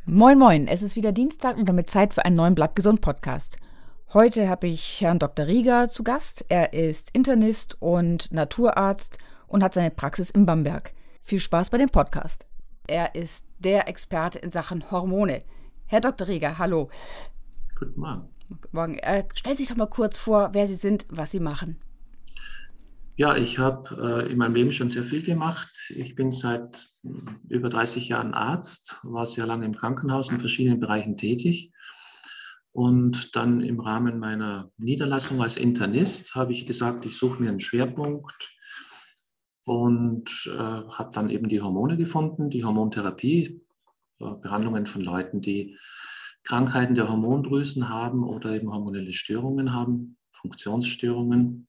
Moin Moin, es ist wieder Dienstag und damit Zeit für einen neuen Bleib gesund Podcast. Heute habe ich Herrn Dr. Rieger zu Gast. Er ist Internist und Naturarzt und hat seine Praxis in Bamberg. Viel Spaß bei dem Podcast. Er ist der Experte in Sachen Hormone. Herr Dr. Rieger, hallo. Guten Morgen. Guten Morgen. Stellen Sie sich doch mal kurz vor, wer Sie sind, was Sie machen. Ja, ich habe in meinem Leben schon sehr viel gemacht. Ich bin seit über 30 Jahren Arzt, war sehr lange im Krankenhaus in verschiedenen Bereichen tätig. Und dann im Rahmen meiner Niederlassung als Internist habe ich gesagt, ich suche mir einen Schwerpunkt und habe dann eben die Hormone gefunden, die Hormontherapie, Behandlungen von Leuten, die Krankheiten der Hormondrüsen haben oder eben hormonelle Störungen haben, Funktionsstörungen.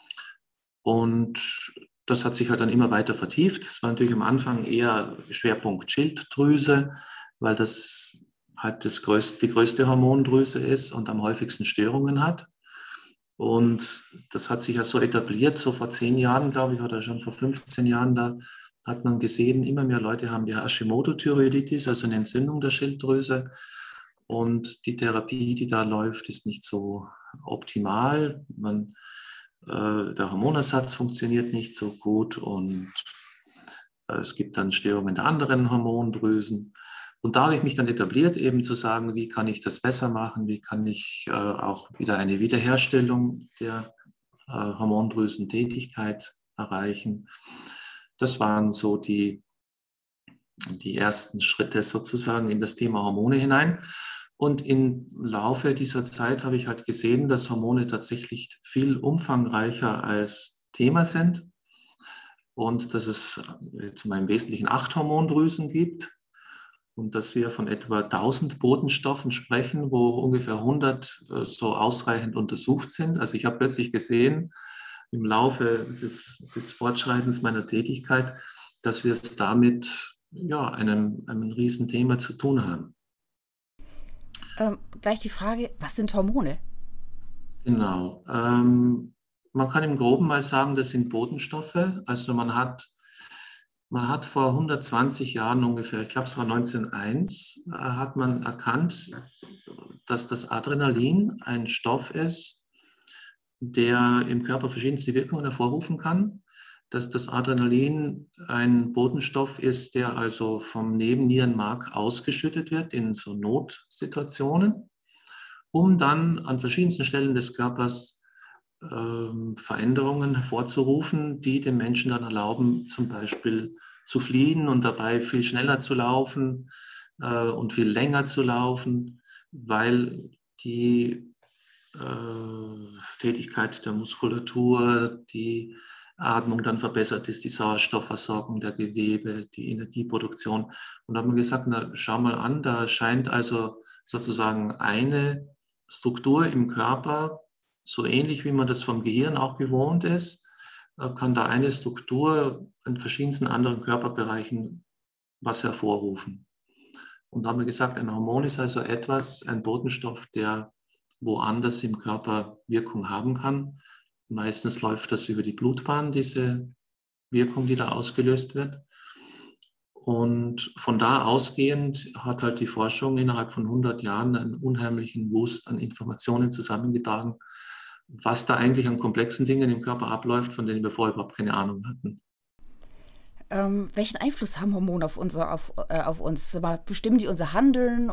Und das hat sich halt dann immer weiter vertieft. Es war natürlich am Anfang eher Schwerpunkt Schilddrüse, weil das halt die größte Hormondrüse ist und am häufigsten Störungen hat. Und das hat sich ja so etabliert, so vor 10 Jahren, glaube ich, oder schon vor 15 Jahren, da hat man gesehen, immer mehr Leute haben die Hashimoto-Thyreoiditis, also eine Entzündung der Schilddrüse. Und die Therapie, die da läuft, ist nicht so optimal. Der Hormonersatz funktioniert nicht so gut und es gibt dann Störungen der anderen Hormondrüsen. Und da habe ich mich dann etabliert, eben zu sagen, wie kann ich das besser machen, wie kann ich auch wieder eine Wiederherstellung der Hormondrüsentätigkeit erreichen. Das waren so die ersten Schritte sozusagen in das Thema Hormone hinein. Und im Laufe dieser Zeit habe ich halt gesehen, dass Hormone tatsächlich viel umfangreicher als Thema sind und dass es jetzt mal im Wesentlichen 8 Hormondrüsen gibt und dass wir von etwa 1000 Botenstoffen sprechen, wo ungefähr 100 so ausreichend untersucht sind. Also ich habe plötzlich gesehen im Laufe des Fortschreitens meiner Tätigkeit, dass wir es damit ja, einem Riesenthema zu tun haben. Gleich die Frage, was sind Hormone? Genau. Man kann im Groben mal sagen, das sind Botenstoffe. Also man hat vor 120 Jahren ungefähr, ich glaube es war 1901, hat man erkannt, dass das Adrenalin ein Stoff ist, der im Körper verschiedenste Wirkungen hervorrufen kann, dass das Adrenalin ein Botenstoff ist, der also vom Nebennierenmark ausgeschüttet wird in so Notsituationen, um dann an verschiedensten Stellen des Körpers Veränderungen hervorzurufen, die dem Menschen dann erlauben, zum Beispiel zu fliehen und dabei viel schneller zu laufen und viel länger zu laufen, weil die Tätigkeit der Muskulatur, die Atmung dann verbessert ist, die Sauerstoffversorgung der Gewebe, die Energieproduktion. Und da haben wir gesagt, na, schau mal an, da scheint also sozusagen eine Struktur im Körper, so ähnlich wie man das vom Gehirn auch gewohnt ist, kann da eine Struktur in verschiedensten anderen Körperbereichen was hervorrufen. Und da haben wir gesagt, ein Hormon ist also etwas, ein Botenstoff, der woanders im Körper Wirkung haben kann. Meistens läuft das über die Blutbahn, diese Wirkung, die da ausgelöst wird. Und von da ausgehend hat halt die Forschung innerhalb von 100 Jahren einen unheimlichen Wust an Informationen zusammengetragen, was da eigentlich an komplexen Dingen im Körper abläuft, von denen wir vorher überhaupt keine Ahnung hatten. Welchen Einfluss haben Hormone auf uns? Bestimmen die unser Handeln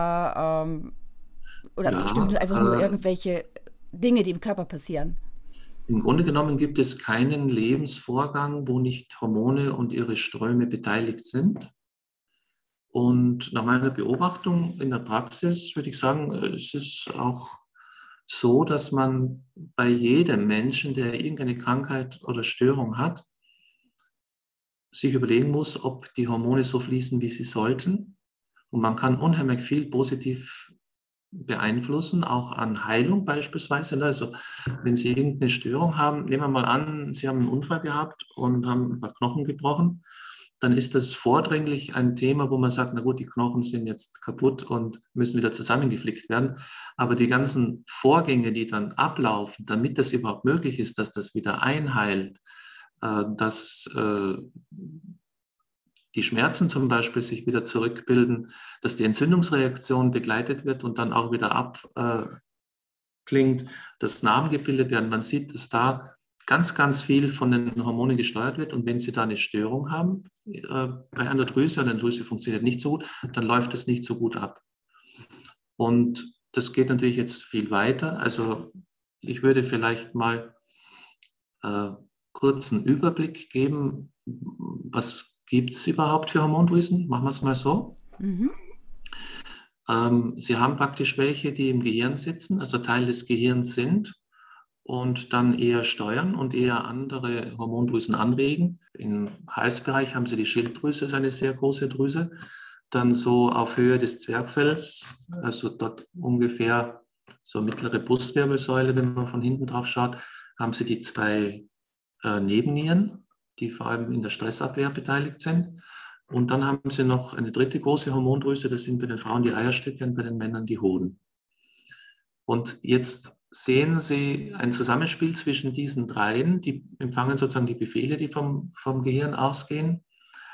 oder bestimmen die Ja, einfach nur irgendwelche Dinge, die im Körper passieren? im Grunde genommen gibt es keinen Lebensvorgang, wo nicht Hormone und ihre Ströme beteiligt sind. Und nach meiner Beobachtung in der Praxis würde ich sagen, es ist auch so, dass man bei jedem Menschen, der irgendeine Krankheit oder Störung hat, sich überlegen muss, ob die Hormone so fließen, wie sie sollten. Und man kann unheimlich viel positiv beeinflussen, auch an Heilung beispielsweise. Also wenn Sie irgendeine Störung haben, nehmen wir mal an, Sie haben einen Unfall gehabt und haben ein paar Knochen gebrochen, dann ist das vordringlich ein Thema, wo man sagt, na gut, die Knochen sind jetzt kaputt und müssen wieder zusammengeflickt werden. Aber die ganzen Vorgänge, die dann ablaufen, damit das überhaupt möglich ist, dass das wieder einheilt, dass die Schmerzen zum Beispiel sich wieder zurückbilden, dass die Entzündungsreaktion begleitet wird und dann auch wieder abklingt, dass Narben gebildet werden. Man sieht, dass da ganz, ganz viel von den Hormonen gesteuert wird. Und wenn Sie da eine Störung haben bei einer Drüse und eine Drüse funktioniert nicht so gut, dann läuft das nicht so gut ab. Und das geht natürlich jetzt viel weiter. Also ich würde vielleicht mal kurz einen Überblick geben, was gibt es überhaupt für Hormondrüsen? Machen wir es mal so. Mhm. Sie haben praktisch welche, die im Gehirn sitzen, also Teil des Gehirns sind und dann eher steuern und eher andere Hormondrüsen anregen. Im Halsbereich haben Sie die Schilddrüse, das ist eine sehr große Drüse. Dann so auf Höhe des Zwerchfells, also dort ungefähr so mittlere Brustwirbelsäule, wenn man von hinten drauf schaut, haben Sie die zwei Nebennieren, die vor allem in der Stressabwehr beteiligt sind. Und dann haben Sie noch eine dritte große Hormondrüse, das sind bei den Frauen die Eierstöcke und bei den Männern die Hoden. Und jetzt sehen Sie ein Zusammenspiel zwischen diesen dreien, die empfangen sozusagen die Befehle, die vom Gehirn ausgehen.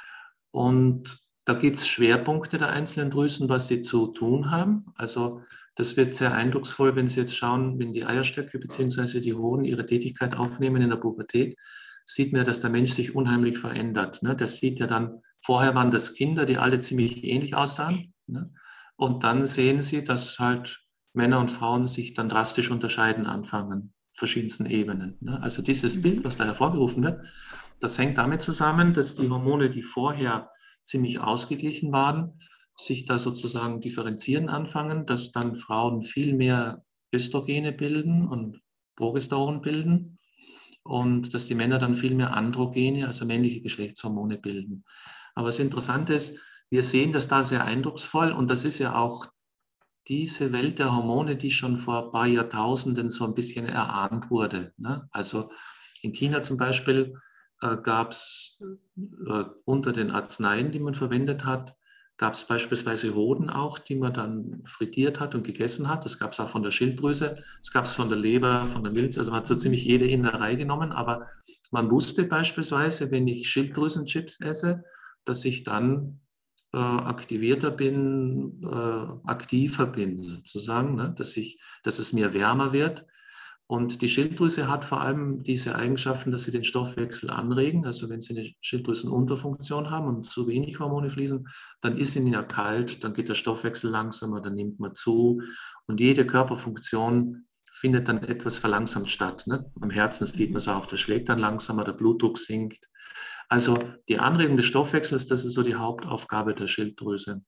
Und da gibt es Schwerpunkte der einzelnen Drüsen, was sie zu tun haben. Also das wird sehr eindrucksvoll, wenn Sie jetzt schauen, wenn die Eierstöcke bzw. die Hoden ihre Tätigkeit aufnehmen in der Pubertät, sieht man, dass der Mensch sich unheimlich verändert. Ne? Das sieht ja dann, vorher waren das Kinder, die alle ziemlich ähnlich aussahen. Ne? Und dann sehen Sie, dass halt Männer und Frauen sich dann drastisch unterscheiden anfangen, verschiedensten Ebenen. Ne? Also dieses Bild, was da hervorgerufen wird, das hängt damit zusammen, dass die Hormone, die vorher ziemlich ausgeglichen waren, sich da sozusagen differenzieren anfangen, dass dann Frauen viel mehr Östrogene bilden und Progesteron bilden und dass die Männer dann viel mehr Androgene, also männliche Geschlechtshormone bilden. Aber das Interessante ist, wir sehen das da sehr eindrucksvoll und das ist ja auch diese Welt der Hormone, die schon vor ein paar Jahrtausenden so ein bisschen erahnt wurde. Ne? Also in China zum Beispiel gab es unter den Arzneien, die man verwendet hat, gab es beispielsweise Hoden auch, die man dann frittiert hat und gegessen hat. Das gab es auch von der Schilddrüse, das gab es von der Leber, von der Milz. Also man hat so ziemlich jede Innerei genommen. Aber man wusste beispielsweise, wenn ich Schilddrüsenchips esse, dass ich dann aktivierter bin, aktiver bin sozusagen, ne? Dass es mir wärmer wird. Und die Schilddrüse hat vor allem diese Eigenschaften, dass sie den Stoffwechsel anregen. Also wenn Sie eine Schilddrüsenunterfunktion haben und zu wenig Hormone fließen, dann ist Ihnen ja kalt, dann geht der Stoffwechsel langsamer, dann nimmt man zu. Und jede Körperfunktion findet dann etwas verlangsamt statt. Ne? Am Herzen sieht man es auch, der schlägt dann langsamer, der Blutdruck sinkt. Also die Anregung des Stoffwechsels, das ist so die Hauptaufgabe der Schilddrüse.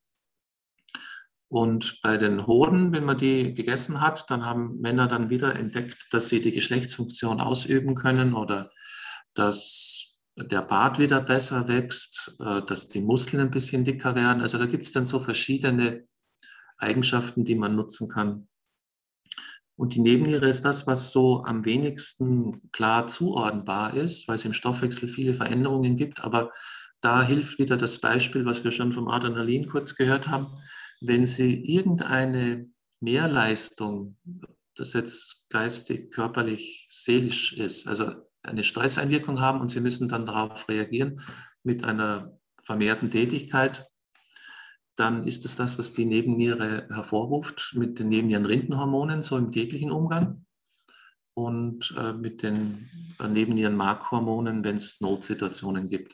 Und bei den Hoden, wenn man die gegessen hat, dann haben Männer dann wieder entdeckt, dass sie die Geschlechtsfunktion ausüben können oder dass der Bart wieder besser wächst, dass die Muskeln ein bisschen dicker werden. Also da gibt es dann so verschiedene Eigenschaften, die man nutzen kann. Und die Nebenniere ist das, was so am wenigsten klar zuordnenbar ist, weil es im Stoffwechsel viele Veränderungen gibt. Aber da hilft wieder das Beispiel, was wir schon vom Adrenalin kurz gehört haben. Wenn Sie irgendeine Mehrleistung, das jetzt geistig, körperlich, seelisch ist, also eine Stresseinwirkung haben und Sie müssen dann darauf reagieren mit einer vermehrten Tätigkeit, dann ist es das, was die Nebenniere hervorruft mit den Nebennierenrindenhormonen, so im täglichen Umgang und mit den Nebennierenmarkhormonen, wenn es Notsituationen gibt.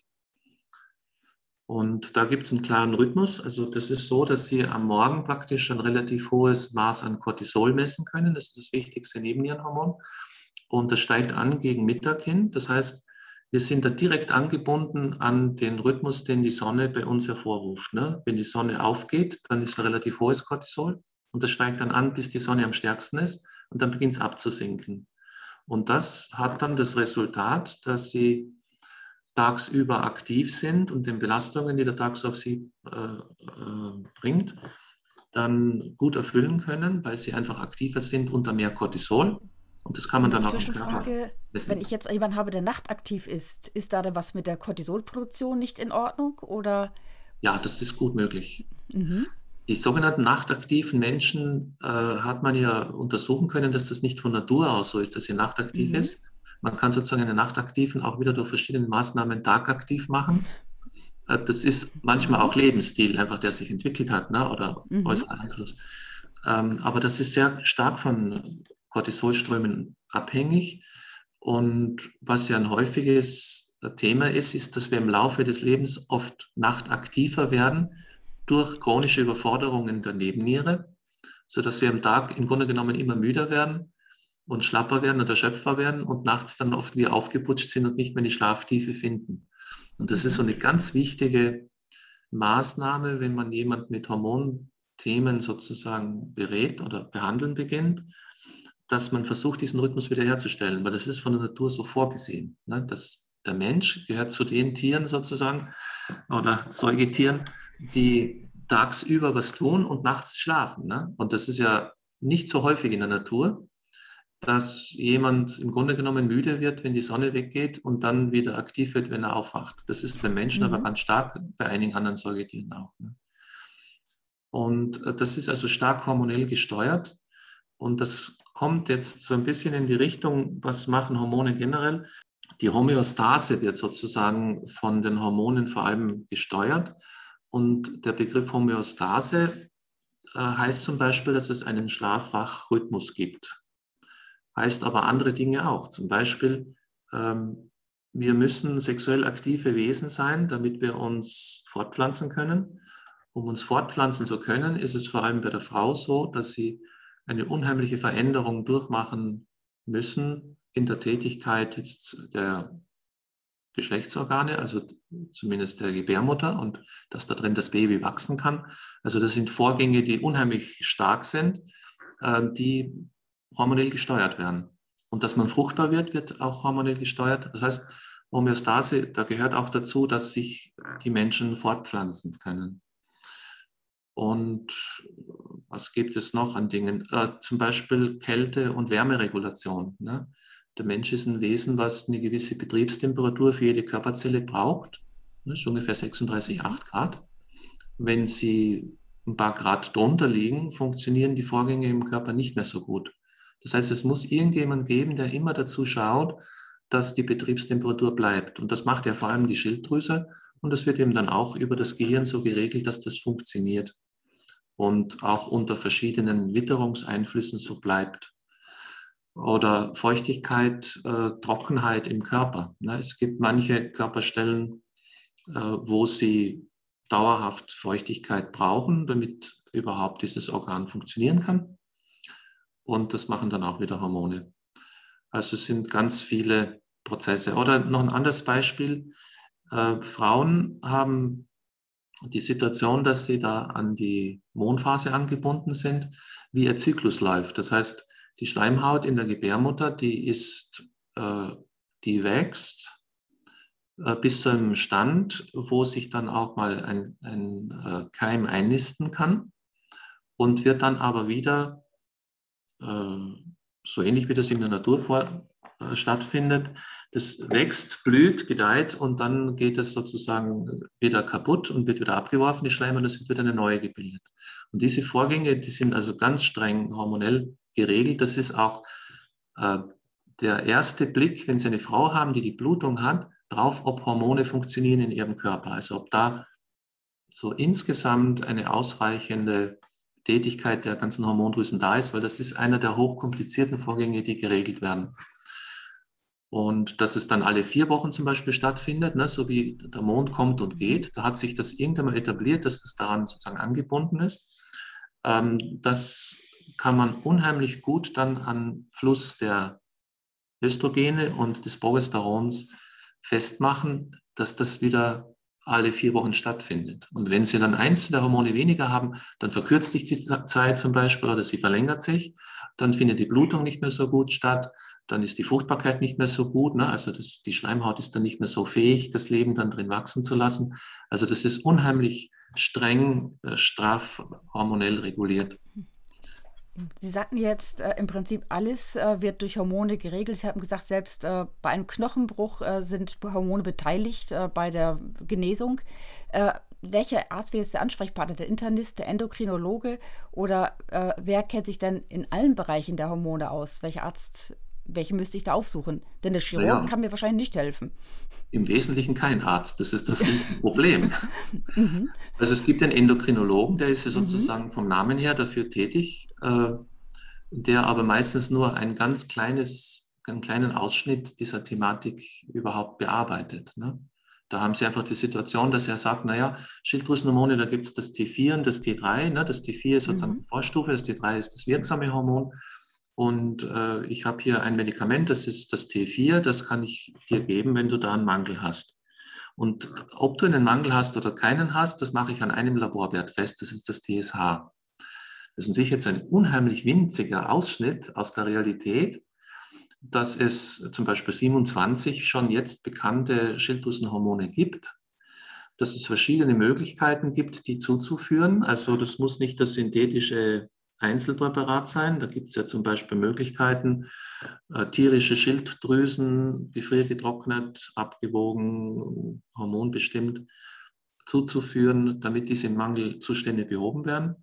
Und da gibt es einen klaren Rhythmus. Also das ist so, dass Sie am Morgen praktisch ein relativ hohes Maß an Cortisol messen können. Das ist das wichtigste Nebennierenhormon. Und das steigt an gegen Mittag hin. Das heißt, wir sind da direkt angebunden an den Rhythmus, den die Sonne bei uns hervorruft. Ne? Wenn die Sonne aufgeht, dann ist ein relativ hohes Cortisol. Und das steigt dann an, bis die Sonne am stärksten ist. Und dann beginnt es abzusinken. Und das hat dann das Resultat, dass Sie tagsüber aktiv sind und den Belastungen, die der Tag auf sie bringt, dann gut erfüllen können, weil sie einfach aktiver sind unter mehr Cortisol. Und das kann man dann auch im Körper messen. Wenn ich jetzt jemanden habe, der nachtaktiv ist da denn was mit der Cortisolproduktion nicht in Ordnung? Oder? Ja, das ist gut möglich. Mhm. Die sogenannten nachtaktiven Menschen hat man ja untersuchen können, dass das nicht von Natur aus so ist, dass sie nachtaktiv ist. Man kann sozusagen einen Nachtaktiven auch wieder durch verschiedene Maßnahmen tagaktiv machen. Das ist manchmal auch Lebensstil, einfach der sich entwickelt hat, ne? Oder Mhm. äußerer Einfluss. Aber das ist sehr stark von Cortisolströmen abhängig. Und was ja ein häufiges Thema ist, ist, dass wir im Laufe des Lebens oft nachtaktiver werden durch chronische Überforderungen der Nebenniere, sodass wir am Tag im Grunde genommen immer müder werden und schlapper werden oder erschöpfter werden und nachts dann oft wie aufgeputscht sind und nicht mehr die Schlaftiefe finden. Und das ist so Mhm. eine ganz wichtige Maßnahme, wenn man jemand mit Hormonthemen sozusagen berät oder behandeln beginnt, dass man versucht, diesen Rhythmus wiederherzustellen, weil das ist von der Natur so vorgesehen. Ne? Dass der Mensch gehört zu den Tieren sozusagen oder Säugetieren, die tagsüber was tun und nachts schlafen. Ne? Und das ist ja nicht so häufig in der Natur, dass jemand im Grunde genommen müde wird, wenn die Sonne weggeht und dann wieder aktiv wird, wenn er aufwacht. Das ist beim Menschen aber Mhm. ganz stark, bei einigen anderen Säugetieren auch. Ne? Und das ist also stark hormonell gesteuert. Und das kommt jetzt so ein bisschen in die Richtung, was machen Hormone generell? Die Homöostase wird sozusagen von den Hormonen vor allem gesteuert. Und der Begriff Homöostase heißt zum Beispiel, dass es einen Schlaf-Wach-Rhythmus gibt. Heißt aber andere Dinge auch. Zum Beispiel, wir müssen sexuell aktive Wesen sein, damit wir uns fortpflanzen können. Um uns fortpflanzen zu können, ist es vor allem bei der Frau so, dass sie eine unheimliche Veränderung durchmachen müssen in der Tätigkeit jetzt der Geschlechtsorgane, also zumindest der Gebärmutter und dass da drin das Baby wachsen kann. Also das sind Vorgänge, die unheimlich stark sind, die hormonell gesteuert werden. Und dass man fruchtbar wird, wird auch hormonell gesteuert. Das heißt, Homöostase, da gehört auch dazu, dass sich die Menschen fortpflanzen können. Und was gibt es noch an Dingen? Zum Beispiel Kälte- und Wärmeregulation. Ne? Der Mensch ist ein Wesen, was eine gewisse Betriebstemperatur für jede Körperzelle braucht. Das ist ungefähr 36,8 Mhm. Grad. Wenn sie ein paar Grad drunter liegen, funktionieren die Vorgänge im Körper nicht mehr so gut. Das heißt, es muss irgendjemand geben, der immer dazu schaut, dass die Betriebstemperatur bleibt. Und das macht ja vor allem die Schilddrüse. Und das wird eben dann auch über das Gehirn so geregelt, dass das funktioniert und auch unter verschiedenen Witterungseinflüssen so bleibt. Oder Feuchtigkeit, Trockenheit im Körper. Ne? Es gibt manche Körperstellen, wo sie dauerhaft Feuchtigkeit brauchen, damit überhaupt dieses Organ funktionieren kann. Und das machen dann auch wieder Hormone. Also es sind ganz viele Prozesse. Oder noch ein anderes Beispiel. Frauen haben die Situation, dass sie da an die Mondphase angebunden sind, wie ihr Zyklus läuft. Das heißt, die Schleimhaut in der Gebärmutter, äh, die wächst bis zu einem Stand, wo sich dann auch mal ein Keim einnisten kann und wird dann aber wieder äh, so ähnlich wie das in der Natur stattfindet. Das wächst, blüht, gedeiht und dann geht es sozusagen wieder kaputt und wird wieder abgeworfen, die Schleimhaut, und es wird wieder eine neue gebildet. Und diese Vorgänge, die sind also ganz streng hormonell geregelt. Das ist auch äh, der erste Blick, wenn Sie eine Frau haben, die die Blutung hat, drauf, ob Hormone funktionieren in ihrem Körper. Also ob da so insgesamt eine ausreichende Tätigkeit der ganzen Hormondrüsen da ist, weil das ist einer der hochkomplizierten Vorgänge, die geregelt werden. Und dass es dann alle 4 Wochen zum Beispiel stattfindet, ne, so wie der Mond kommt und Mhm. geht, da hat sich das irgendwann mal etabliert, dass das daran sozusagen angebunden ist. Das kann man unheimlich gut dann an Fluss der Östrogene und des Progesterons festmachen, dass das wieder alle 4 Wochen stattfindet. Und wenn Sie dann eins der Hormone weniger haben, dann verkürzt sich die Zeit zum Beispiel oder sie verlängert sich, dann findet die Blutung nicht mehr so gut statt, dann ist die Fruchtbarkeit nicht mehr so gut, ne? Also die Schleimhaut ist dann nicht mehr so fähig, das Leben dann drin wachsen zu lassen. Also das ist unheimlich streng, straff hormonell reguliert. Sie sagten jetzt, im Prinzip alles wird durch Hormone geregelt. Sie haben gesagt, selbst bei einem Knochenbruch sind Hormone beteiligt bei der Genesung. Welcher Arzt wäre jetzt der Ansprechpartner? Der Internist, der Endokrinologe oder wer kennt sich denn in allen Bereichen der Hormone aus? Welcher Arzt welche müsste ich da aufsuchen? Denn der Chirurg Naja, kann mir wahrscheinlich nicht helfen. im Wesentlichen kein Arzt. Das ist das Riesenproblem. Mhm. Also es gibt den Endokrinologen, der ist ja Mhm. sozusagen vom Namen her dafür tätig, der aber meistens nur einen kleinen Ausschnitt dieser Thematik überhaupt bearbeitet. Ne? Da haben Sie einfach die Situation, dass er sagt, naja, Schilddrüsenhormone, da gibt es das T4 und das T3. Ne? Das T4 ist sozusagen Mhm. die Vorstufe, das T3 ist das wirksame Hormon. Und ich habe hier ein Medikament, das ist das T4, das kann ich dir geben, wenn du da einen Mangel hast. Und ob du einen Mangel hast oder keinen hast, das mache ich an einem Laborwert fest, das ist das TSH. Das ist natürlich jetzt ein unheimlich winziger Ausschnitt aus der Realität, dass es zum Beispiel 27 schon jetzt bekannte Schilddrüsenhormone gibt, dass es verschiedene Möglichkeiten gibt, die zuzuführen. Also das muss nicht das synthetische Einzelpräparat sein. Da gibt es ja zum Beispiel Möglichkeiten, tierische Schilddrüsen, gefriergetrocknet, abgewogen, hormonbestimmt, zuzuführen, damit diese Mangelzustände behoben werden.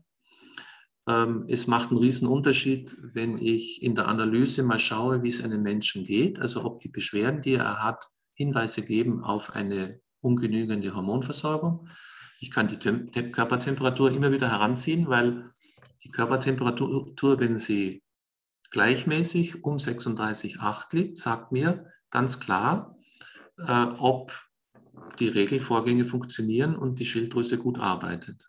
Es macht einen riesen Unterschied, wenn ich in der Analyse mal schaue, wie es einem Menschen geht, also ob die Beschwerden, die er hat, Hinweise geben auf eine ungenügende Hormonversorgung. Ich kann die Körpertemperatur immer wieder heranziehen, weil die Körpertemperatur, wenn sie gleichmäßig um 36,8 liegt, sagt mir ganz klar, ob die Regelvorgänge funktionieren und die Schilddrüse gut arbeitet.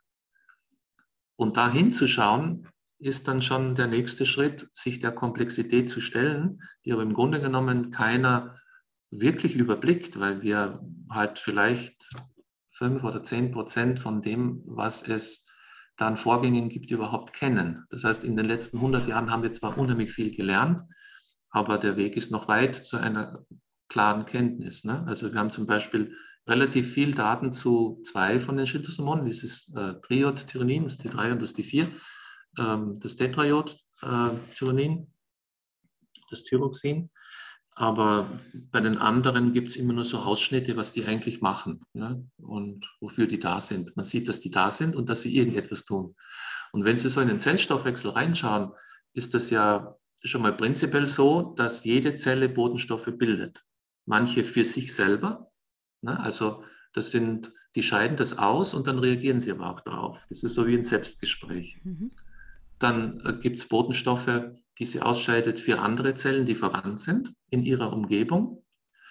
Und da hinzuschauen, ist dann schon der nächste Schritt, sich der Komplexität zu stellen, die aber im Grunde genommen keiner wirklich überblickt, weil wir halt vielleicht 5 oder 10% von dem, was es da an Vorgängen gibt, überhaupt kennen. Das heißt, in den letzten 100 Jahren haben wir zwar unheimlich viel gelernt, aber der Weg ist noch weit zu einer klaren Kenntnis. Ne? Also wir haben zum Beispiel relativ viel Daten zu zwei von den Schilddrüsenhormonen, dieses Triiodtyronin, das T3 und das T4, das Tetraiodtyronin, das Thyroxin. Aber bei den anderen gibt es immer nur so Ausschnitte, was die eigentlich machen, ne? Und wofür die da sind. Man sieht, dass die da sind und dass sie irgendetwas tun. Und wenn Sie so in den Zellstoffwechsel reinschauen, ist das ja schon mal prinzipiell so, dass jede Zelle Botenstoffe bildet. Manche für sich selber, ne? Also die scheiden das aus und dann reagieren sie aber auch darauf. Das ist so wie ein Selbstgespräch. Mhm. Dann gibt es Botenstoffe, die sie ausscheidet für andere Zellen, die verwandt sind in ihrer Umgebung.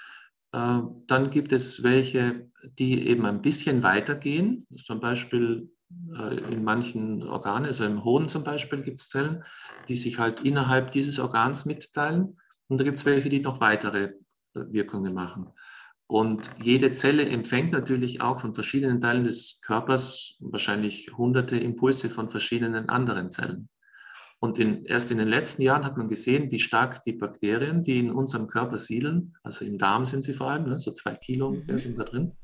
Dann gibt es welche, die eben ein bisschen weitergehen. Zum Beispiel in manchen Organen, also im Hoden zum Beispiel, gibt es Zellen, die sich halt innerhalb dieses Organs mitteilen. Und da gibt es welche, die noch weitere Wirkungen machen. Und jede Zelle empfängt natürlich auch von verschiedenen Teilen des Körpers wahrscheinlich hunderte Impulse von verschiedenen anderen Zellen. Und erst in den letzten Jahren hat man gesehen, wie stark die Bakterien, die in unserem Körper siedeln, also im Darm sind sie vor allem, ne, so 2 Kilo ungefähr sind da drin.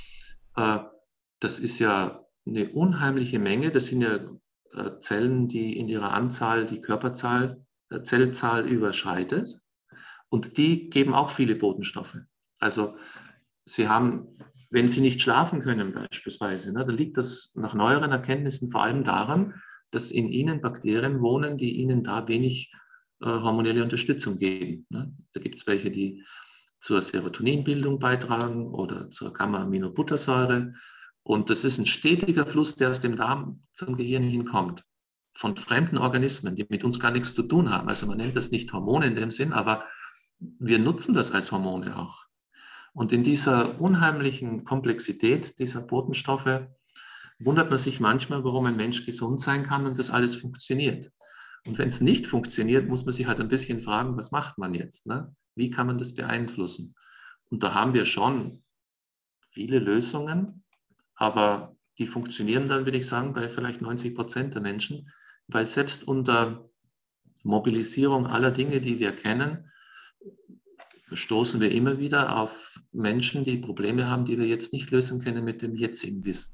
Das ist ja eine unheimliche Menge. Das sind ja Zellen, die in ihrer Anzahl die Zellzahl überschreitet. Und die geben auch viele Botenstoffe. Also sie haben, wenn sie nicht schlafen können beispielsweise, ne, dann liegt das nach neueren Erkenntnissen vor allem daran, dass in ihnen Bakterien wohnen, die ihnen da wenig hormonelle Unterstützung geben. Ne? Da gibt es welche, die zur Serotoninbildung beitragen oder zur Gamma-Aminobuttersäure. Und das ist ein stetiger Fluss, der aus dem Darm zum Gehirn hinkommt. Von fremden Organismen, die mit uns gar nichts zu tun haben. Also man nennt das nicht Hormone in dem Sinn, aber wir nutzen das als Hormone auch. Und in dieser unheimlichen Komplexität dieser Botenstoffe wundert man sich manchmal, warum ein Mensch gesund sein kann und das alles funktioniert. Und wenn es nicht funktioniert, muss man sich halt ein bisschen fragen, was macht man jetzt? Ne? Wie kann man das beeinflussen? Und da haben wir schon viele Lösungen, aber die funktionieren dann, würde ich sagen, bei vielleicht 90% der Menschen, weil selbst unter Mobilisierung aller Dinge, die wir kennen, stoßen wir immer wieder auf Menschen, die Probleme haben, die wir jetzt nicht lösen können mit dem jetzigen Wissen.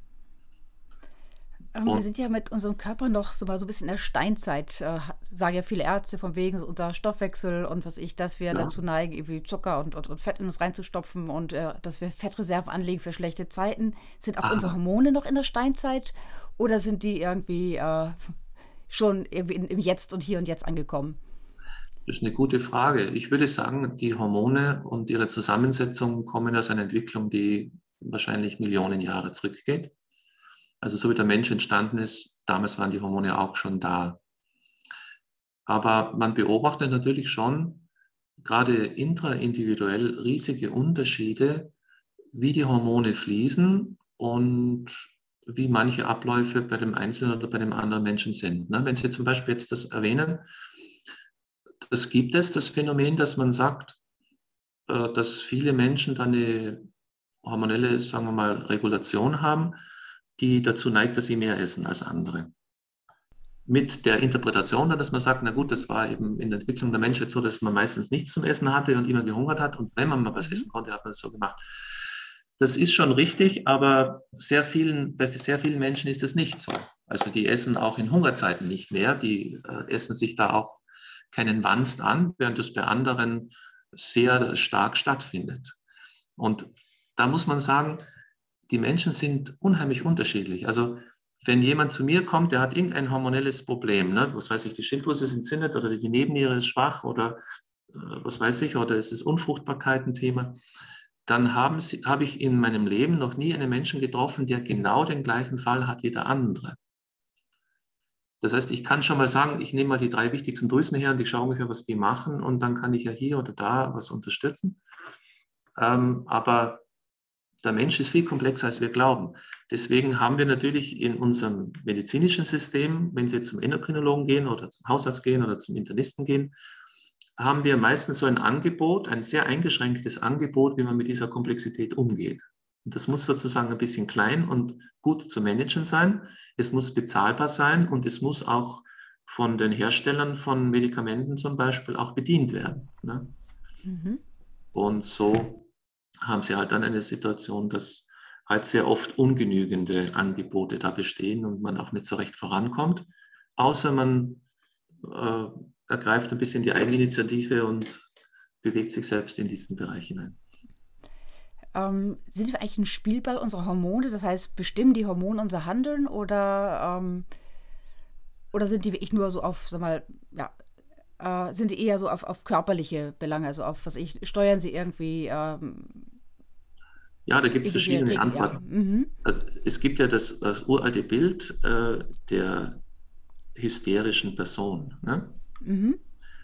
Wir sind ja mit unserem Körper noch so mal so ein bisschen in der Steinzeit, sagen ja viele Ärzte, von wegen unser Stoffwechsel und was ich, dass wir dazu neigen, irgendwie Zucker und Fett in uns reinzustopfen und dass wir Fettreserven anlegen für schlechte Zeiten. Sind auch unsere Hormone noch in der Steinzeit oder sind die irgendwie schon irgendwie im Jetzt und Hier und Jetzt angekommen? Das ist eine gute Frage. Ich würde sagen, die Hormone und ihre Zusammensetzung kommen aus einer Entwicklung, die wahrscheinlich Millionen Jahre zurückgeht. Also so wie der Mensch entstanden ist, damals waren die Hormone auch schon da. Aber man beobachtet natürlich schon gerade intraindividuell riesige Unterschiede, wie die Hormone fließen und wie manche Abläufe bei dem Einzelnen oder bei dem anderen Menschen sind. Wenn Sie zum Beispiel jetzt das erwähnen, das gibt es, das Phänomen, dass man sagt, dass viele Menschen dann eine hormonelle, sagen wir mal, Regulation haben, die dazu neigt, dass sie mehr essen als andere. Mit der Interpretation dann, dass man sagt, na gut, das war eben in der Entwicklung der Menschheit so, dass man meistens nichts zum Essen hatte und immer gehungert hat. Und wenn man mal was essen konnte, hat man es so gemacht. Das ist schon richtig, aber bei sehr vielen Menschen ist das nicht so. Also die essen auch in Hungerzeiten nicht mehr. Die essen sich da auch keinen Wanst an, während es bei anderen sehr stark stattfindet. Und da muss man sagen, die Menschen sind unheimlich unterschiedlich. Also wenn jemand zu mir kommt, der hat irgendein hormonelles Problem, was weiß ich, die Schilddrüse ist entzündet oder die Nebenniere ist schwach oder was weiß ich, oder es ist Unfruchtbarkeit ein Thema, dann habe ich in meinem Leben noch nie einen Menschen getroffen, der genau den gleichen Fall hat wie der andere. Das heißt, ich kann schon mal sagen, ich nehme mal die 3 wichtigsten Drüsen her und ich schaue ungefähr, was die machen und dann kann ich ja hier oder da was unterstützen. Aber der Mensch ist viel komplexer, als wir glauben. Deswegen haben wir natürlich in unserem medizinischen System, wenn Sie jetzt zum Endokrinologen gehen oder zum Hausarzt gehen oder zum Internisten gehen, haben wir meistens so ein Angebot, ein sehr eingeschränktes Angebot, wie man mit dieser Komplexität umgeht. Und das muss sozusagen ein bisschen klein und gut zu managen sein. Es muss bezahlbar sein und es muss auch von den Herstellern von Medikamenten zum Beispiel auch bedient werden. Mhm. Und so haben Sie halt dann eine Situation, dass halt sehr oft ungenügende Angebote da bestehen und man auch nicht so recht vorankommt, außer man ergreift ein bisschen die Eigeninitiative und bewegt sich selbst in diesen Bereich hinein. Sind wir eigentlich ein Spielball unserer Hormone? Das heißt, bestimmen die Hormone unser Handeln oder sind die wirklich nur so auf, sag mal, ja, sind die eher so auf körperliche Belange, also auf, steuern sie irgendwie? Ja, da gibt es verschiedene Antworten. Ja. Mhm. Also, es gibt ja das uralte Bild der hysterischen Person, mhm.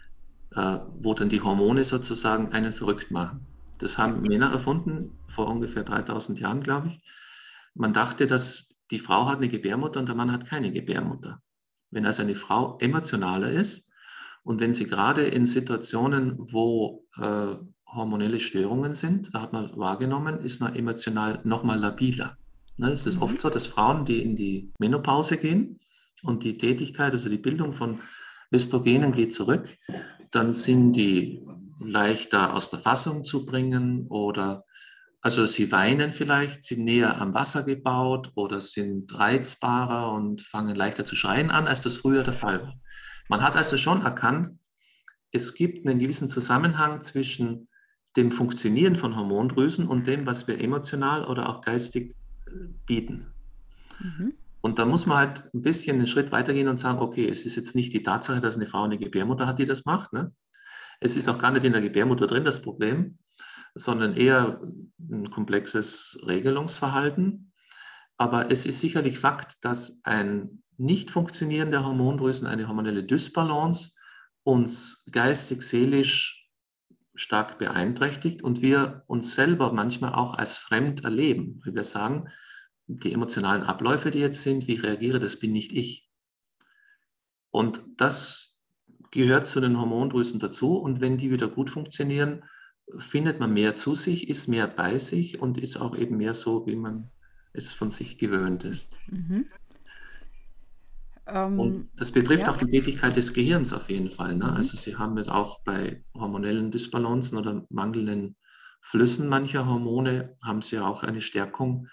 Wo dann die Hormone sozusagen einen verrückt machen. Das haben Männer erfunden, vor ungefähr 3000 Jahren, glaube ich. Man dachte, dass die Frau hat eine Gebärmutter und der Mann hat keine Gebärmutter. Wenn also eine Frau emotionaler ist und wenn sie gerade in Situationen, wo hormonelle Störungen sind, da hat man wahrgenommen, ist man emotional nochmal labiler. Es ist oft so, dass Frauen, die in die Menopause gehen und die Tätigkeit, also die Bildung von Östrogenen geht zurück, dann sind die leichter aus der Fassung zu bringen oder also sie weinen vielleicht, sind näher am Wasser gebaut oder sind reizbarer und fangen leichter zu schreien an, als das früher der Fall war. Man hat also schon erkannt, es gibt einen gewissen Zusammenhang zwischen dem Funktionieren von Hormondrüsen und dem, was wir emotional oder auch geistig bieten. Mhm. Und da muss man halt ein bisschen einen Schritt weitergehen und sagen, okay, es ist jetzt nicht die Tatsache, dass eine Frau eine Gebärmutter hat, die das macht. Es ist auch gar nicht in der Gebärmutter drin das Problem, sondern eher ein komplexes Regelungsverhalten. Aber es ist sicherlich Fakt, dass ein Nicht-Funktionieren der Hormondrüsen, eine hormonelle Dysbalance, uns geistig, seelisch stark beeinträchtigt und wir uns selber manchmal auch als fremd erleben. Weil wir sagen, die emotionalen Abläufe, die jetzt sind, wie ich reagiere, das bin nicht ich. Und das gehört zu den Hormondrüsen dazu. Und wenn die wieder gut funktionieren, findet man mehr zu sich, ist mehr bei sich und ist auch eben mehr so, wie man es von sich gewöhnt ist. Mhm. Und das betrifft auch die Tätigkeit des Gehirns auf jeden Fall. Mhm. Also Sie haben mit auch bei hormonellen Dysbalancen oder mangelnden Flüssen mancher Hormone, haben Sie auch eine Stärkung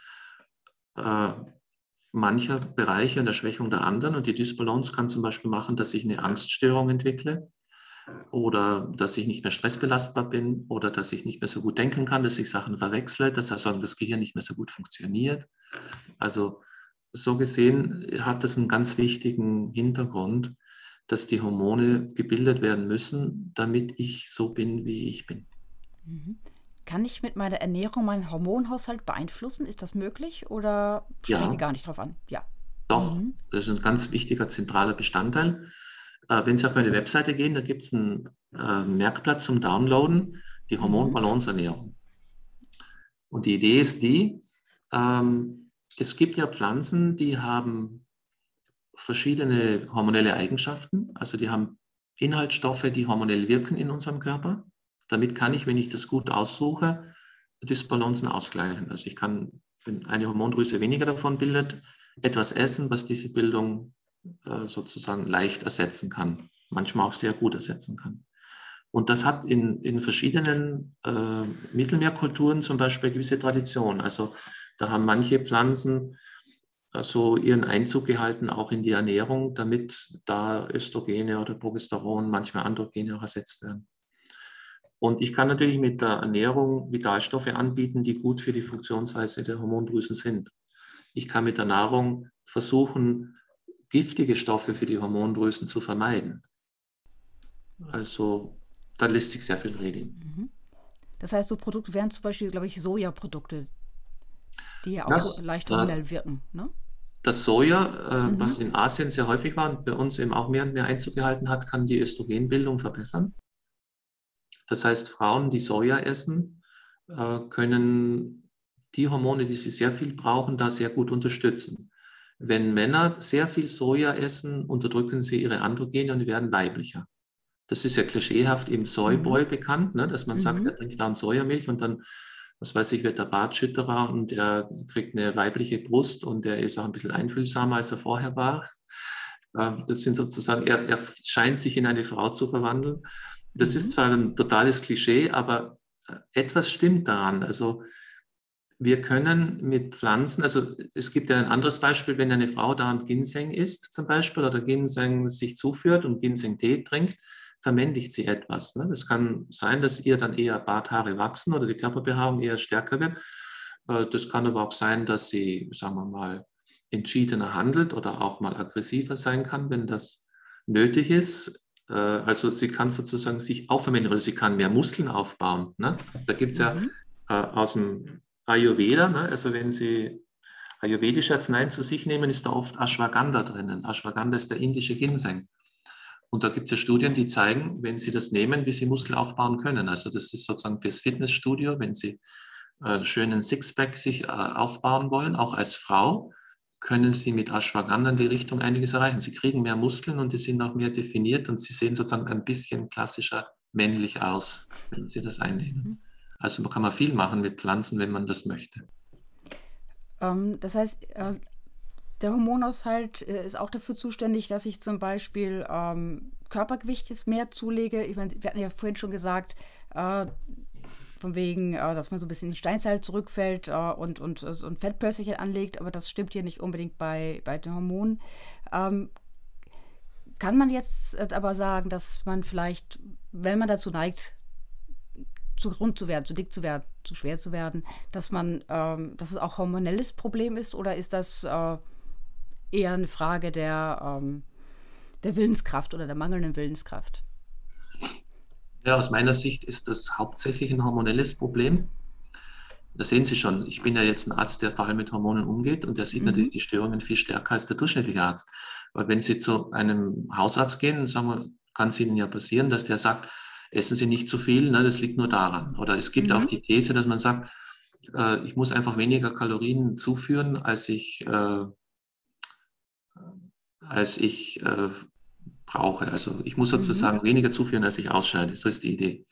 mancher Bereiche und der Schwächung der anderen. Und die Dysbalance kann zum Beispiel machen, dass ich eine Angststörung entwickle oder dass ich nicht mehr stressbelastbar bin oder dass ich nicht mehr so gut denken kann, dass ich Sachen verwechsle, dass also das Gehirn nicht mehr so gut funktioniert. Also so gesehen hat das einen ganz wichtigen Hintergrund, dass die Hormone gebildet werden müssen, damit ich so bin, wie ich bin. Mhm. Kann ich mit meiner Ernährung meinen Hormonhaushalt beeinflussen? Ist das möglich oder sprechen die Ja, gar nicht drauf an? Ja. doch, Mhm. das ist ein ganz wichtiger, zentraler Bestandteil. Wenn Sie auf meine Webseite gehen, da gibt es ein Merkblatt zum Downloaden, die Mhm. Hormonbalanceernährung. Und die Idee ist die, es gibt ja Pflanzen, die haben verschiedene hormonelle Eigenschaften, also die haben Inhaltsstoffe, die hormonell wirken in unserem Körper. Damit kann ich, wenn ich das gut aussuche, Dysbalancen ausgleichen. Also ich kann, wenn eine Hormondrüse weniger davon bildet, etwas essen, was diese Bildung sozusagen leicht ersetzen kann, manchmal auch sehr gut ersetzen kann. Und das hat in verschiedenen Mittelmeerkulturen zum Beispiel gewisse Tradition. Also da haben manche Pflanzen so ihren Einzug gehalten, auch in die Ernährung, damit da Östrogene oder Progesteron, manchmal Androgene auch ersetzt werden. Und ich kann natürlich mit der Ernährung Vitalstoffe anbieten, die gut für die Funktionsweise der Hormondrüsen sind. Ich kann mit der Nahrung versuchen, giftige Stoffe für die Hormondrüsen zu vermeiden. Also da lässt sich sehr viel reden. Mhm. Das heißt, so Produkte wären zum Beispiel, glaube ich, Sojaprodukte, die ja auch so Das, leicht äh, hormonell wirken. Ne? das Soja, Mhm. was in Asien sehr häufig war und bei uns eben auch mehr und mehr Einzug gehalten hat, kann die Östrogenbildung verbessern. Das heißt, Frauen, die Soja essen, können die Hormone, die sie sehr viel brauchen, da sehr gut unterstützen. Wenn Männer sehr viel Soja essen, unterdrücken sie ihre Androgene und werden weiblicher. Das ist ja klischeehaft im Mhm. Soyboy bekannt, ne, dass man sagt, Mhm. er trinkt da Sojamilch und dann, was weiß ich, wird der Bartschütterer und er kriegt eine weibliche Brust und er ist auch ein bisschen einfühlsamer, als er vorher war. Das sind sozusagen, er scheint sich in eine Frau zu verwandeln. Das ist Mhm. zwar ein totales Klischee, aber etwas stimmt daran. Also wir können mit Pflanzen, also es gibt ja ein anderes Beispiel, wenn eine Frau dauernd Ginseng isst zum Beispiel oder Ginseng sich zuführt und Ginseng-Tee trinkt, vermännlicht sie etwas. Ne? Es kann sein, dass ihr dann eher Barthaare wachsen oder die Körperbehaarung eher stärker wird. Das kann aber auch sein, dass sie, sagen wir mal, entschiedener handelt oder auch mal aggressiver sein kann, wenn das nötig ist. Also sie kann sozusagen sich auch vermännlichen oder sie kann mehr Muskeln aufbauen. Ne? Da gibt es ja Mhm. aus dem Ayurveda, ne? Also wenn Sie ayurvedische Arzneien zu sich nehmen, ist da oft Ashwagandha drinnen. Ashwagandha ist der indische Ginseng. Und da gibt es ja Studien, die zeigen, wenn Sie das nehmen, wie Sie Muskel aufbauen können. Also das ist sozusagen fürs Fitnessstudio, wenn Sie einen schönen Sixpack sich aufbauen wollen, auch als Frau, können Sie mit Ashwagandha in die Richtung einiges erreichen. Sie kriegen mehr Muskeln und die sind auch mehr definiert und Sie sehen sozusagen ein bisschen klassischer männlich aus, wenn Sie das Mhm. einnehmen. Also man kann man viel machen mit Pflanzen, wenn man das möchte. Das heißt, der Hormonhaushalt ist auch dafür zuständig, dass ich zum Beispiel Körpergewicht jetzt mehr zulege. Ich meine, wir hatten ja vorhin schon gesagt, äh, von wegen, dass man so ein bisschen in die Steinzeit zurückfällt und Fettpölsterchen anlegt, aber das stimmt hier nicht unbedingt bei den Hormonen. Ähm, Kann man jetzt aber sagen, dass man vielleicht, wenn man dazu neigt, zu rund zu werden, zu dick zu werden, zu schwer zu werden, dass es auch hormonelles Problem ist oder ist das eher eine Frage der Willenskraft oder der mangelnden Willenskraft? Ja, aus meiner Sicht ist das hauptsächlich ein hormonelles Problem. Da sehen Sie schon, ich bin ja jetzt ein Arzt, der vor allem mit Hormonen umgeht und der sieht Mhm. natürlich die Störungen viel stärker als der durchschnittliche Arzt. Weil wenn Sie zu einem Hausarzt gehen, sagen wir, kann es Ihnen ja passieren, dass der sagt, essen Sie nicht zu viel, ne, das liegt nur daran. Oder es gibt auch Mhm. die These, dass man sagt, ich muss einfach weniger Kalorien zuführen, als ich brauche. Also ich muss Mhm. sozusagen weniger zuführen, als ich ausscheide. So ist die Idee.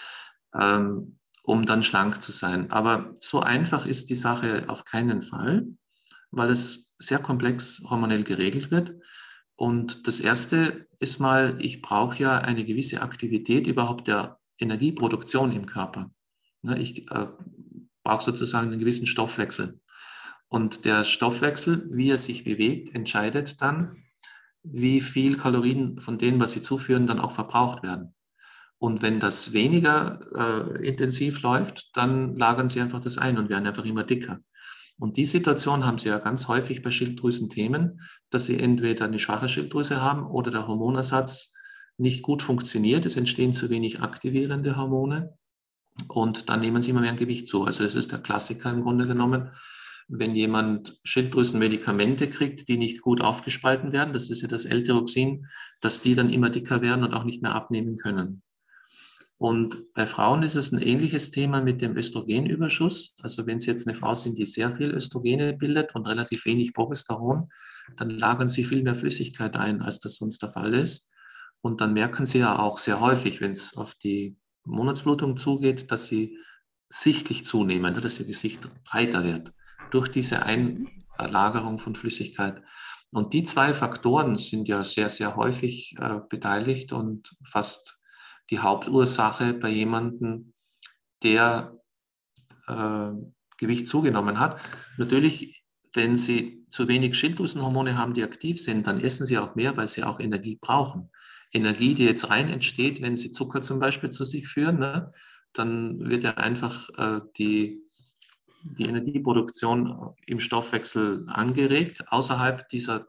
Um dann schlank zu sein. Aber so einfach ist die Sache auf keinen Fall, weil es sehr komplex hormonell geregelt wird. Und das Erste ist mal, ich brauche ja eine gewisse Aktivität überhaupt der Energieproduktion im Körper. Ne, ich brauche sozusagen einen gewissen Stoffwechsel. Und der Stoffwechsel, wie er sich bewegt, entscheidet dann, wie viel Kalorien von dem, was sie zuführen, dann auch verbraucht werden. Und wenn das weniger intensiv läuft, dann lagern sie einfach das ein und werden einfach immer dicker. Und die Situation haben Sie ja ganz häufig bei Schilddrüsenthemen, dass Sie entweder eine schwache Schilddrüse haben oder der Hormonersatz nicht gut funktioniert. Es entstehen zu wenig aktivierende Hormone und dann nehmen Sie immer mehr an Gewicht zu. Also das ist der Klassiker im Grunde genommen. Wenn jemand Schilddrüsenmedikamente kriegt, die nicht gut aufgespalten werden, das ist ja das L-Tyroxin, dass die dann immer dicker werden und auch nicht mehr abnehmen können. Und bei Frauen ist es ein ähnliches Thema mit dem Östrogenüberschuss. Also wenn Sie jetzt eine Frau sind, die sehr viel Östrogene bildet und relativ wenig Progesteron, dann lagern Sie viel mehr Flüssigkeit ein, als das sonst der Fall ist. Und dann merken Sie ja auch sehr häufig, wenn es auf die Monatsblutung zugeht, dass Sie sichtlich zunehmen, dass Ihr Gesicht breiter wird durch diese Einlagerung von Flüssigkeit. Und die zwei Faktoren sind ja sehr, sehr häufig beteiligt und fast die Hauptursache bei jemandem, der Gewicht zugenommen hat. Natürlich, wenn Sie zu wenig Schilddrüsenhormone haben, die aktiv sind, dann essen Sie auch mehr, weil Sie auch Energie brauchen. Energie, die jetzt rein entsteht, wenn Sie Zucker zum Beispiel zu sich führen, ne, dann wird ja einfach die Energieproduktion im Stoffwechsel angeregt, außerhalb dieser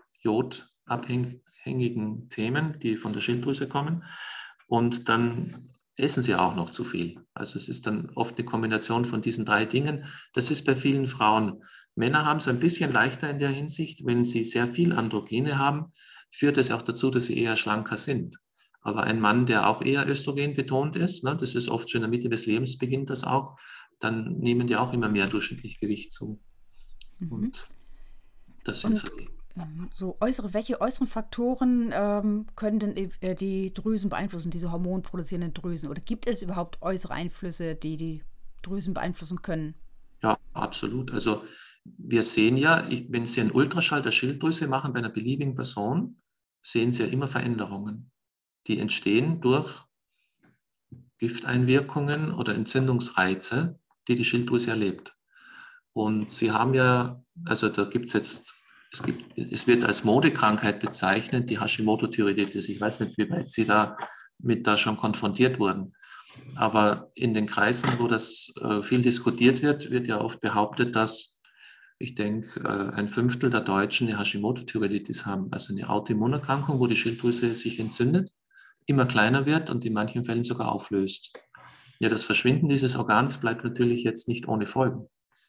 jodabhängigen Themen, die von der Schilddrüse kommen. Und dann essen sie auch noch zu viel. Also es ist dann oft eine Kombination von diesen drei Dingen. Das ist bei vielen Frauen. Männer haben es ein bisschen leichter in der Hinsicht. Wenn sie sehr viel Androgene haben, führt es auch dazu, dass sie eher schlanker sind. Aber ein Mann, der auch eher Östrogen betont ist, ne, das ist oft schon in der Mitte des Lebens beginnt das auch, dann nehmen die auch immer mehr durchschnittlich Gewicht zu. Und das sind so Und die. welche äußeren Faktoren können denn die Drüsen beeinflussen, diese hormonproduzierenden Drüsen? Oder gibt es überhaupt äußere Einflüsse, die die Drüsen beeinflussen können? Ja, absolut. Also wir sehen ja, wenn Sie einen Ultraschall der Schilddrüse machen bei einer beliebigen Person, sehen Sie ja immer Veränderungen, die entstehen durch Gifteinwirkungen oder Entzündungsreize, die die Schilddrüse erlebt. Und Sie haben ja, also da gibt es jetzt, es wird als Modekrankheit bezeichnet, die Hashimoto-Thyreoiditis. Ich weiß nicht, wie weit Sie da schon konfrontiert wurden. Aber in den Kreisen, wo das viel diskutiert wird, wird ja oft behauptet, dass, ich denke, ein Fünftel der Deutschen eine Hashimoto-Thyreoiditis haben, also eine Autoimmunerkrankung, wo die Schilddrüse sich entzündet, immer kleiner wird und in manchen Fällen sogar auflöst. Ja, das Verschwinden dieses Organs bleibt natürlich jetzt nicht ohne Folgen.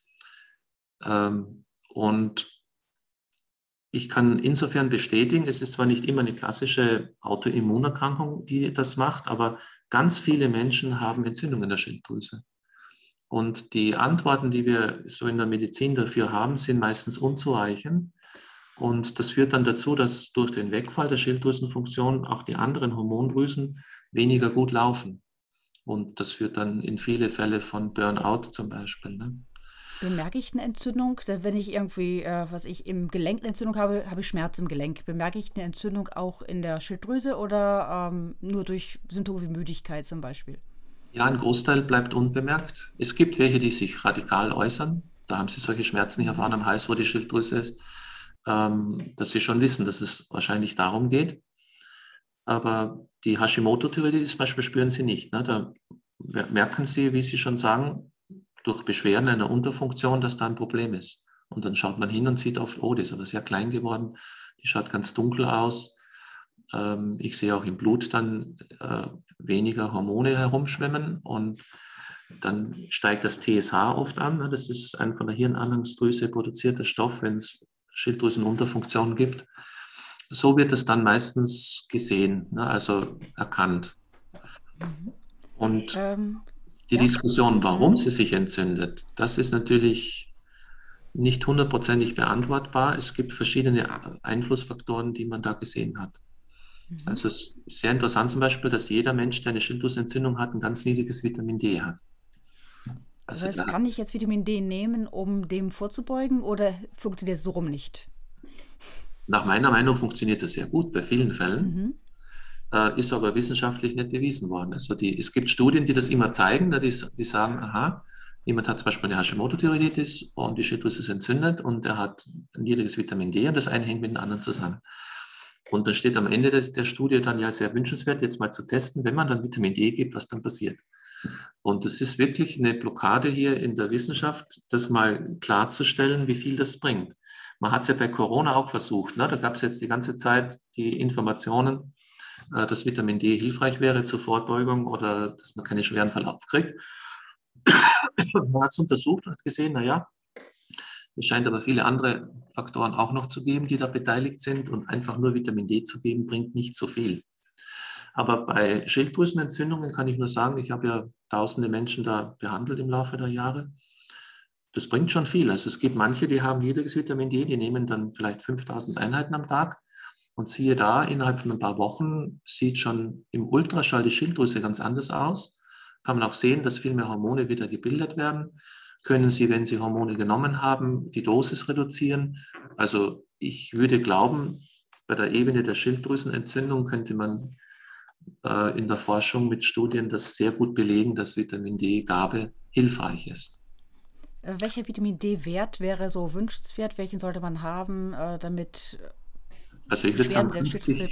Und ich kann insofern bestätigen, es ist zwar nicht immer eine klassische Autoimmunerkrankung, die das macht, aber ganz viele Menschen haben Entzündungen der Schilddrüse. Und die Antworten, die wir so in der Medizin dafür haben, sind meistens unzureichend. Und das führt dann dazu, dass durch den Wegfall der Schilddrüsenfunktion auch die anderen Hormondrüsen weniger gut laufen. Und das führt dann in viele Fälle von Burnout zum Beispiel. Ne? Bemerke ich eine Entzündung? Wenn ich irgendwie, im Gelenk eine Entzündung habe, habe ich Schmerz im Gelenk. Bemerke ich eine Entzündung auch in der Schilddrüse oder nur durch Symptome wie Müdigkeit zum Beispiel? Ja, ein Großteil bleibt unbemerkt. Es gibt welche, die sich radikal äußern. Da haben sie solche Schmerzen hier vorne am Hals, wo die Schilddrüse ist, dass sie schon wissen, dass es wahrscheinlich darum geht. Aber die Hashimoto-Thyreoiditis zum Beispiel spüren sie nicht. Ne? Da merken sie, wie Sie schon sagen, durch Beschwerden einer Unterfunktion, dass da ein Problem ist. Und dann schaut man hin und sieht oft, oh, die ist aber sehr klein geworden, die schaut ganz dunkel aus. Ich sehe auch im Blut dann weniger Hormone herumschwimmen und dann steigt das TSH oft an. Ne? Das ist ein von der Hirnanhangsdrüse produzierter Stoff, wenn es Schilddrüsenunterfunktionen gibt. So wird es dann meistens gesehen, ne? Also erkannt. Und die Ja. Diskussion, warum sie sich entzündet, das ist natürlich nicht hundertprozentig beantwortbar. Es gibt verschiedene Einflussfaktoren, die man da gesehen hat. Also es ist sehr interessant zum Beispiel, dass jeder Mensch, der eine Schilddrüsenentzündung hat, ein ganz niedriges Vitamin D hat. Das Also heißt, kann ich jetzt Vitamin D nehmen, um dem vorzubeugen oder funktioniert es so rum nicht? nach meiner Meinung funktioniert das sehr gut bei vielen Fällen, ist aber wissenschaftlich nicht bewiesen worden. Also es gibt Studien, die das immer zeigen, die sagen, aha, jemand hat zum Beispiel eine Hashimoto-Thyreoiditis und die Schilddrüse ist entzündet und er hat ein niedriges Vitamin D und das eine hängt mit dem anderen zusammen. Und dann steht am Ende der Studie dann ja sehr wünschenswert, jetzt mal zu testen, wenn man dann Vitamin D gibt, was dann passiert. Und es ist wirklich eine Blockade hier in der Wissenschaft, das mal klarzustellen, wie viel das bringt. Man hat es ja bei Corona auch versucht. Ne? Da gab es jetzt die ganze Zeit die Informationen, dass Vitamin D hilfreich wäre zur Vorbeugung oder dass man keinen schweren Verlauf kriegt. Man hat es untersucht und hat gesehen, naja, es scheint aber viele andere Faktoren auch noch zu geben, die da beteiligt sind. Und einfach nur Vitamin D zu geben, bringt nicht so viel. Aber bei Schilddrüsenentzündungen kann ich nur sagen, ich habe ja tausende Menschen da behandelt im Laufe der Jahre. Das bringt schon viel. Also es gibt manche, die haben niedriges Vitamin D, die nehmen dann vielleicht 5000 Einheiten am Tag. Und siehe da, innerhalb von ein paar Wochen sieht schon im Ultraschall die Schilddrüse ganz anders aus. Kann man auch sehen, dass viel mehr Hormone wieder gebildet werden. Können Sie, wenn Sie Hormone genommen haben, die Dosis reduzieren? Also ich würde glauben, bei der Ebene der Schilddrüsenentzündung könnte man in der Forschung mit Studien das sehr gut belegen, dass Vitamin D-Gabe hilfreich ist. Welcher Vitamin D-Wert wäre so wünschenswert? Welchen sollte man haben, damit Also ich würde sagen,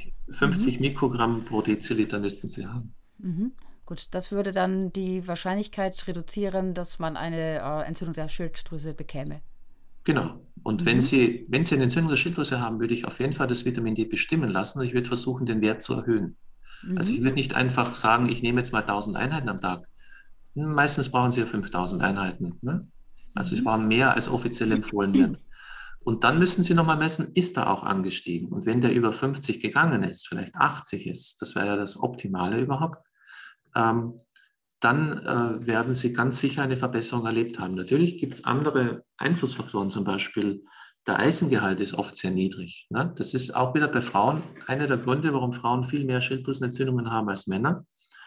50 Mikrogramm pro Deziliter müssten Sie haben. Mhm. Gut, das würde dann die Wahrscheinlichkeit reduzieren, dass man eine Entzündung der Schilddrüse bekäme. Genau. Und wenn Sie eine Entzündung der Schilddrüse haben, würde ich auf jeden Fall das Vitamin D bestimmen lassen und ich würde versuchen, den Wert zu erhöhen. Also ich würde nicht einfach sagen, ich nehme jetzt mal 1000 Einheiten am Tag. Meistens brauchen Sie ja 5000 Einheiten. Ne? Also Sie brauchen mehr, als offiziell empfohlen wird. Und dann müssen Sie nochmal messen, ist er auch angestiegen? Und wenn der über 50 gegangen ist, vielleicht 80 ist, das wäre ja das Optimale überhaupt, dann werden Sie ganz sicher eine Verbesserung erlebt haben. Natürlich gibt es andere Einflussfaktoren, zum Beispiel der Eisengehalt ist oft sehr niedrig. Ne? Das ist auch wieder bei Frauen einer der Gründe, warum Frauen viel mehr Schilddrüsenentzündungen haben als Männer,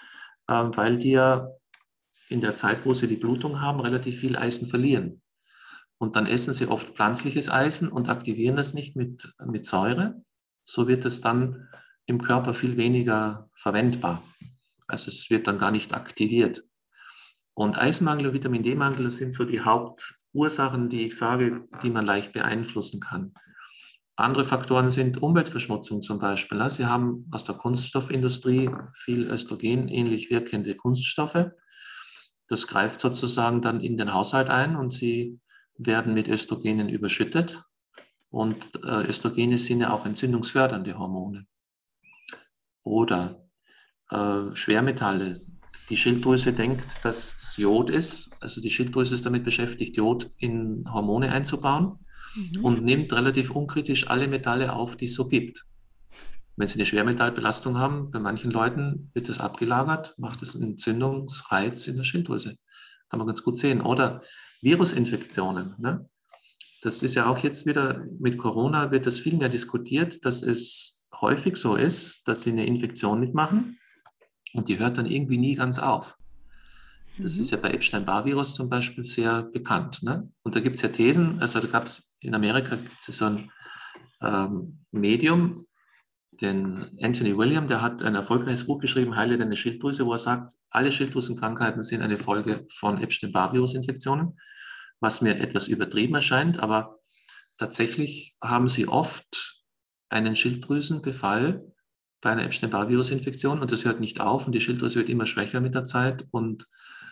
weil die ja in der Zeit, wo sie die Blutung haben, relativ viel Eisen verlieren. Und dann essen sie oft pflanzliches Eisen und aktivieren es nicht mit Säure. So wird es dann im Körper viel weniger verwendbar. Also es wird dann gar nicht aktiviert. Und Eisenmangel und Vitamin D-Mangel, das sind so die Hauptursachen, die ich sage, die man leicht beeinflussen kann. Andere Faktoren sind Umweltverschmutzung zum Beispiel. Sie haben aus der Kunststoffindustrie viel östrogenähnlich wirkende Kunststoffe. Das greift sozusagen dann in den Haushalt ein und sie werden mit Östrogenen überschüttet. Und Östrogene sind ja auch entzündungsfördernde Hormone. Oder Schwermetalle. Die Schilddrüse denkt, dass das Jod ist. Also die Schilddrüse ist damit beschäftigt, Jod in Hormone einzubauen und nimmt relativ unkritisch alle Metalle auf, die es so gibt. Wenn Sie eine Schwermetallbelastung haben, bei manchen Leuten wird das abgelagert, macht es einen Entzündungsreiz in der Schilddrüse. Kann man ganz gut sehen. Oder Virusinfektionen. Ne? Das ist ja auch jetzt wieder mit Corona, wird das viel mehr diskutiert, dass es häufig so ist, dass Sie eine Infektion mitmachen und die hört dann irgendwie nie ganz auf. Das ist ja bei Epstein-Barr-Virus zum Beispiel sehr bekannt. Ne? Und da gibt es ja Thesen, also da gab es in Amerika so ein Medium, den Anthony William, der hat ein erfolgreiches Buch geschrieben, Heile deine Schilddrüse, wo er sagt, alle Schilddrüsenkrankheiten sind eine Folge von Epstein-Barr-Virus-Infektionen, was mir etwas übertrieben erscheint, aber tatsächlich haben sie oft einen Schilddrüsenbefall bei einer Epstein-Barr-Virus-Infektion und das hört nicht auf und die Schilddrüse wird immer schwächer mit der Zeit und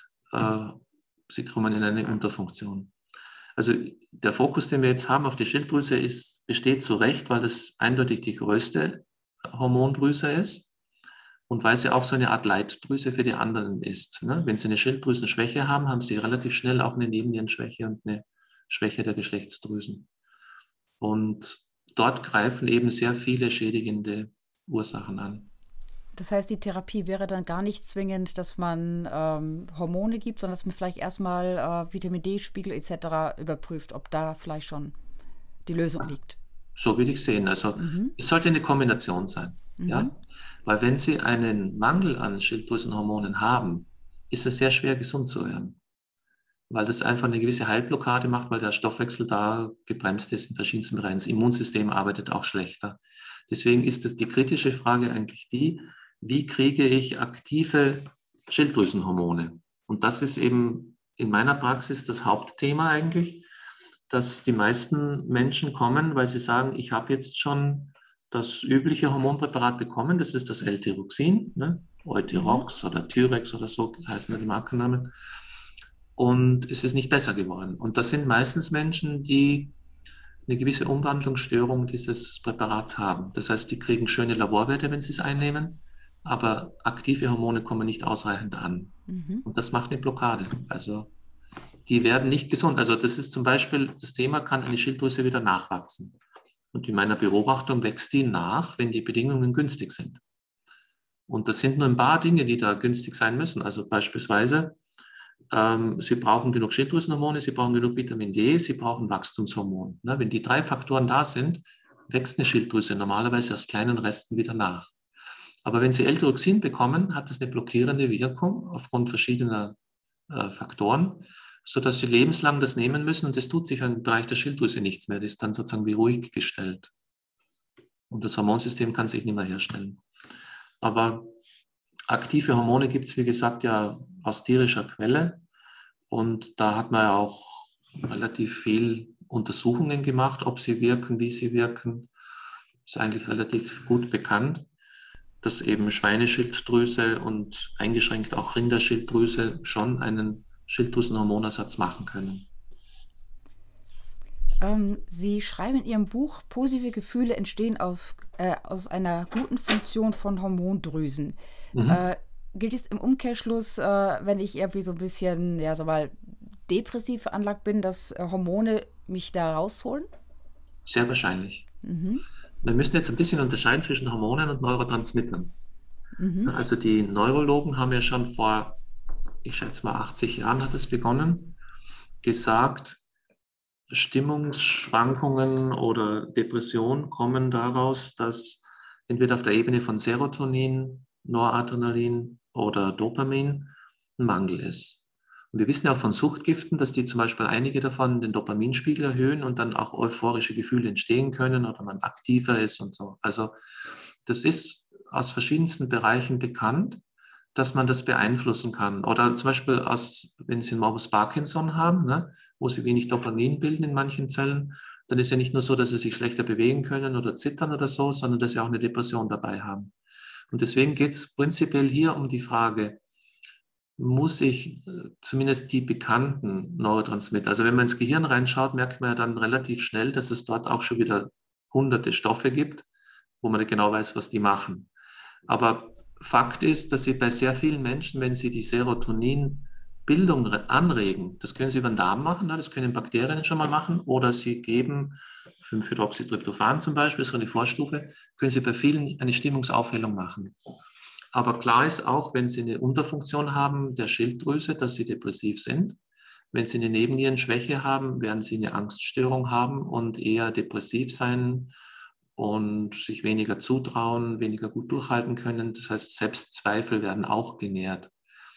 sie kommen in eine Unterfunktion. Also der Fokus, den wir jetzt haben auf die Schilddrüse, besteht zu Recht, weil es eindeutig die größte Hormondrüse ist und weil sie auch so eine Art Leitdrüse für die anderen ist. Ne? Wenn Sie eine Schilddrüsenschwäche haben, haben Sie relativ schnell auch eine Nebennierenschwäche und eine Schwäche der Geschlechtsdrüsen. Und dort greifen eben sehr viele schädigende Ursachen an. Das heißt, die Therapie wäre dann gar nicht zwingend, dass man Hormone gibt, sondern dass man vielleicht erstmal Vitamin D-Spiegel etc. überprüft, ob da vielleicht schon die Lösung liegt. So würde ich sehen. Also es sollte eine Kombination sein. Ja? Weil wenn Sie einen Mangel an Schilddrüsenhormonen haben, ist es sehr schwer, gesund zu werden. Weil das einfach eine gewisse Heilblockade macht, weil der Stoffwechsel da gebremst ist in verschiedensten Bereichen. Das Immunsystem arbeitet auch schlechter. Deswegen ist es die kritische Frage eigentlich die, wie kriege ich aktive Schilddrüsenhormone? Und das ist eben in meiner Praxis das Hauptthema eigentlich, dass die meisten Menschen kommen, weil sie sagen, ich habe jetzt schon das übliche Hormonpräparat bekommen, das ist das L-Tyroxin, ne? Euthyrox oder Thyrex oder so heißen da die Markennamen. Und es ist nicht besser geworden. Und das sind meistens Menschen, die eine gewisse Umwandlungsstörung dieses Präparats haben. Das heißt, die kriegen schöne Laborwerte, wenn sie es einnehmen, aber aktive Hormone kommen nicht ausreichend an. Mhm. Und das macht eine Blockade. Also die werden nicht gesund. Also das ist zum Beispiel das Thema, kann eine Schilddrüse wieder nachwachsen. Und in meiner Beobachtung wächst die nach, wenn die Bedingungen günstig sind. Und das sind nur ein paar Dinge, die da günstig sein müssen. Also beispielsweise, Sie brauchen genug Schilddrüsenhormone, Sie brauchen genug Vitamin D, Sie brauchen Wachstumshormon. Ne? Wenn die 3 Faktoren da sind, wächst eine Schilddrüse normalerweise aus kleinen Resten wieder nach. Aber wenn Sie L-Tyroxin bekommen, hat das eine blockierende Wirkung aufgrund verschiedener Faktoren, sodass Sie lebenslang das nehmen müssen und es tut sich im Bereich der Schilddrüse nichts mehr. Das ist dann sozusagen wie ruhig gestellt. Und das Hormonsystem kann sich nicht mehr herstellen. Aber aktive Hormone gibt es, wie gesagt, ja aus tierischer Quelle. Und da hat man ja auch relativ viel Untersuchungen gemacht, ob sie wirken, wie sie wirken. Ist eigentlich relativ gut bekannt, dass eben Schweineschilddrüse und eingeschränkt auch Rinderschilddrüse schon einen Schilddrüsenhormonersatz machen können. Sie schreiben in Ihrem Buch, positive Gefühle entstehen aus einer guten Funktion von Hormondrüsen. Mhm. Gilt es im Umkehrschluss, wenn ich irgendwie so ein bisschen, ja, sag mal, depressiv veranlagt bin, dass Hormone mich da rausholen? Sehr wahrscheinlich. Mhm. Wir müssen jetzt ein bisschen unterscheiden zwischen Hormonen und Neurotransmittern. Mhm. Also die Neurologen haben ja schon vor, ich schätze mal 80 Jahren hat es begonnen, gesagt, Stimmungsschwankungen oder Depression kommen daraus, dass entweder auf der Ebene von Serotonin, Noradrenalin oder Dopamin ein Mangel ist. Und wir wissen ja auch von Suchtgiften, dass die zum Beispiel einige davon den Dopaminspiegel erhöhen und dann auch euphorische Gefühle entstehen können oder man aktiver ist und so. Also das ist aus verschiedensten Bereichen bekannt, dass man das beeinflussen kann. Oder zum Beispiel, wenn Sie Morbus Parkinson haben, ne, wo Sie wenig Dopamin bilden in manchen Zellen, dann ist ja nicht nur so, dass Sie sich schlechter bewegen können oder zittern oder so, sondern dass Sie auch eine Depression dabei haben. Und deswegen geht es prinzipiell hier um die Frage, muss ich zumindest die bekannten Neurotransmitter, also wenn man ins Gehirn reinschaut, merkt man ja dann relativ schnell, dass es dort auch schon wieder hunderte Stoffe gibt, wo man nicht genau weiß, was die machen. Aber Fakt ist, dass Sie bei sehr vielen Menschen, wenn Sie die Serotoninbildung anregen, das können Sie über den Darm machen, ne? Das können Bakterien schon mal machen, oder Sie geben 5-Hydroxytryptophan zum Beispiel, so eine Vorstufe, können Sie bei vielen eine Stimmungsaufhellung machen. Aber klar ist auch, wenn Sie eine Unterfunktion haben der Schilddrüse, dass Sie depressiv sind. Wenn Sie eine Nebennierenschwäche haben, werden Sie eine Angststörung haben und eher depressiv sein und sich weniger zutrauen, weniger gut durchhalten können. Das heißt, Selbstzweifel werden auch genährt.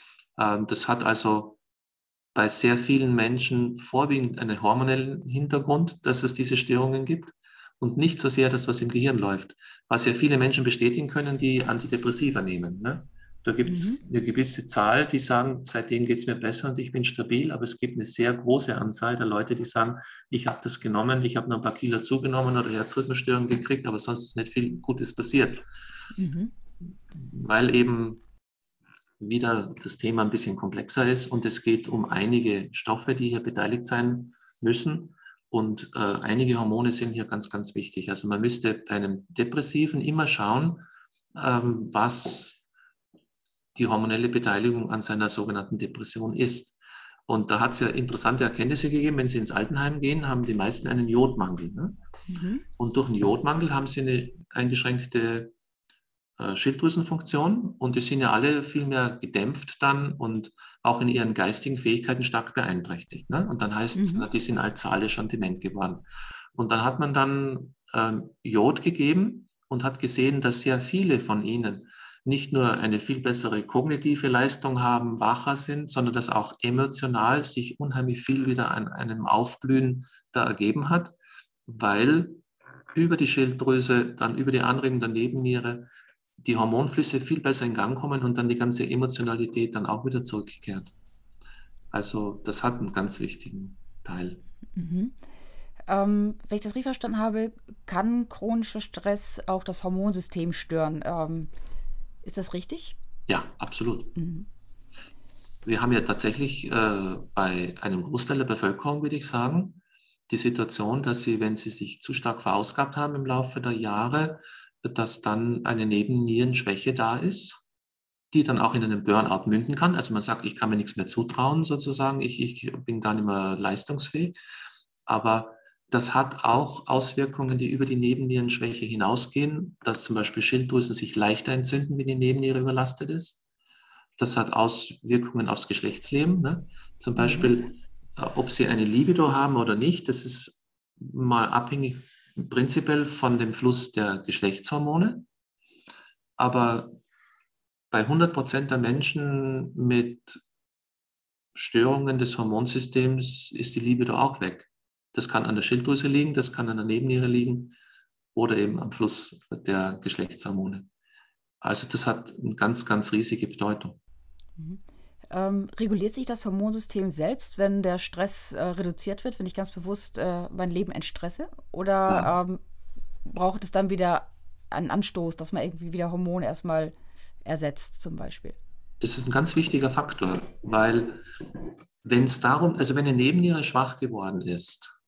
Das hat also bei sehr vielen Menschen vorwiegend einen hormonellen Hintergrund, dass es diese Störungen gibt und nicht so sehr das, was im Gehirn läuft. Was ja viele Menschen bestätigen können, die Antidepressiva nehmen. Ne? Da gibt Mhm. es eine gewisse Zahl, die sagen, seitdem geht es mir besser und ich bin stabil, aber es gibt eine sehr große Anzahl der Leute, die sagen, ich habe das genommen, ich habe noch ein paar Kilo zugenommen oder Herzrhythmusstörungen gekriegt, aber sonst ist nicht viel Gutes passiert, Mhm. weil eben wieder das Thema ein bisschen komplexer ist und es geht um einige Stoffe, die hier beteiligt sein müssen. Und einige Hormone sind hier ganz, ganz wichtig. Also man müsste bei einem Depressiven immer schauen, was die hormonelle Beteiligung an seiner sogenannten Depression ist. Und da hat es ja interessante Erkenntnisse gegeben. Wenn Sie ins Altenheim gehen, haben die meisten einen Jodmangel. Ne? Mhm. Und durch einen Jodmangel haben sie eine eingeschränkte Schilddrüsenfunktion und die sind ja alle viel mehr gedämpft dann und auch in ihren geistigen Fähigkeiten stark beeinträchtigt. Ne? Und dann heißt es, Mhm. die sind also alle schon dement geworden. Und dann hat man dann Jod gegeben und hat gesehen, dass sehr viele von ihnen nicht nur eine viel bessere kognitive Leistung haben, wacher sind, sondern dass auch emotional sich unheimlich viel wieder an einem Aufblühen da ergeben hat, weil über die Schilddrüse, dann über die Anregung der Nebenniere die Hormonflüsse viel besser in Gang kommen und dann die ganze Emotionalität dann auch wieder zurückkehrt. Also das hat einen ganz wichtigen Teil. Mhm. Wenn ich das richtig verstanden habe, kann chronischer Stress auch das Hormonsystem stören. Ist das richtig? Ja, absolut. Mhm. Wir haben ja tatsächlich bei einem Großteil der Bevölkerung, würde ich sagen, die Situation, dass sie, wenn sie sich zu stark verausgabt haben im Laufe der Jahre, dass dann eine Nebennierenschwäche da ist, die dann auch in einen Burnout münden kann. Also man sagt, ich kann mir nichts mehr zutrauen, sozusagen, ich bin gar nicht mehr leistungsfähig. Aber das hat auch Auswirkungen, die über die Nebennierenschwäche hinausgehen, dass zum Beispiel Schilddrüsen sich leichter entzünden, wenn die Nebenniere überlastet ist. Das hat Auswirkungen aufs Geschlechtsleben. Ne? Zum Mhm. Beispiel, ob sie eine Libido haben oder nicht, das ist mal abhängig prinzipiell von dem Fluss der Geschlechtshormone. Aber bei 100% der Menschen mit Störungen des Hormonsystems ist die Libido auch weg. Das kann an der Schilddrüse liegen, das kann an der Nebenniere liegen oder eben am Fluss der Geschlechtshormone. Also das hat eine ganz, ganz riesige Bedeutung. Mhm. Reguliert sich das Hormonsystem selbst, wenn der Stress reduziert wird, wenn ich ganz bewusst mein Leben entstresse? Ja. Oder braucht es dann wieder einen Anstoß, dass man irgendwie wieder Hormone erstmal ersetzt, zum Beispiel? Das ist ein ganz wichtiger Faktor, weil wenn es darum, also wenn eine Nebenniere schwach geworden ist,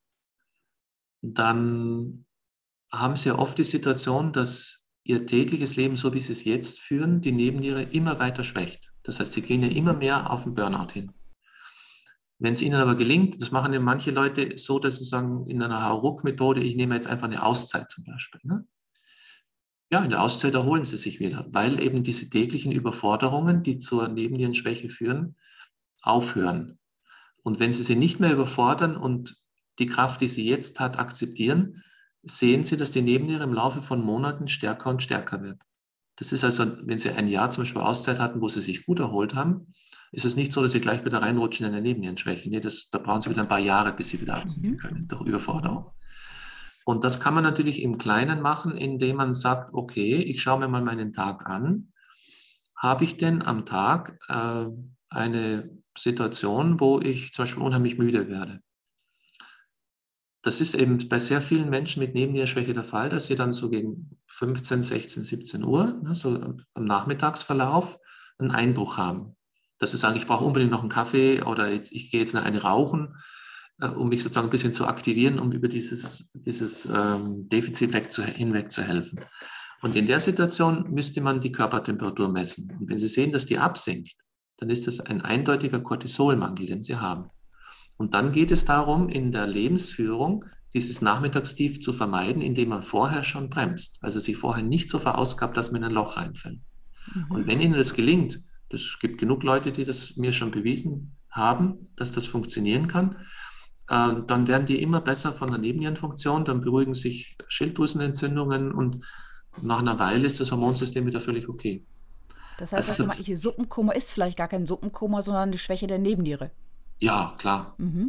dann haben sie ja oft die Situation, dass ihr tägliches Leben, so wie sie es jetzt führen, die Nebenniere immer weiter schwächt. Das heißt, sie gehen ja immer mehr auf den Burnout hin. Wenn es ihnen aber gelingt, das machen ja manche Leute so, dass sie sagen, in einer Hauruck-Methode, ich nehme jetzt einfach eine Auszeit zum Beispiel. Ne? Ja, in der Auszeit erholen sie sich wieder, weil eben diese täglichen Überforderungen, die zur Nebennierenschwäche führen, aufhören. Und wenn sie nicht mehr überfordern und die Kraft, die sie jetzt hat, akzeptieren, sehen sie, dass die Nebenniere im Laufe von Monaten stärker und stärker wird. Das ist also, wenn sie ein Jahr zum Beispiel Auszeit hatten, wo sie sich gut erholt haben, ist es nicht so, dass sie gleich wieder reinrutschen in eine Nebennierenschwäche. Nee, da brauchen sie wieder ein paar Jahre, bis sie wieder absinken Mhm. können durch Mhm. Überforderung. Und das kann man natürlich im Kleinen machen, indem man sagt, okay, ich schaue mir mal meinen Tag an. Habe ich denn am Tag eine Situation, wo ich zum Beispiel unheimlich müde werde? Das ist eben bei sehr vielen Menschen mit Nebennierenschwäche der Fall, dass sie dann so gegen 15, 16, 17 Uhr, ne, so am Nachmittagsverlauf, einen Einbruch haben. Dass sie sagen, ich brauche unbedingt noch einen Kaffee oder ich gehe jetzt noch eine rauchen, um mich sozusagen ein bisschen zu aktivieren, um über dieses Defizit hinweg zu helfen. Und in der Situation müsste man die Körpertemperatur messen. Und wenn Sie sehen, dass die absinkt, dann ist das ein eindeutiger Cortisolmangel, den Sie haben. Und dann geht es darum, in der Lebensführung dieses Nachmittagstief zu vermeiden, indem man vorher schon bremst. Also sich vorher nicht so verausgabt, dass man in ein Loch reinfällt. Und Mhm. wenn Ihnen das gelingt, das gibt genug Leute, die das mir schon bewiesen haben, dass das funktionieren kann, dann werden die immer besser von der Nebennierenfunktion, dann beruhigen sich Schilddrüsenentzündungen und nach einer Weile ist das Hormonsystem wieder völlig okay. Das heißt, das Also, vermeintliche Suppenkoma ist vielleicht gar kein Suppenkoma, sondern eine Schwäche der Nebenniere. ja, klar. Mhm.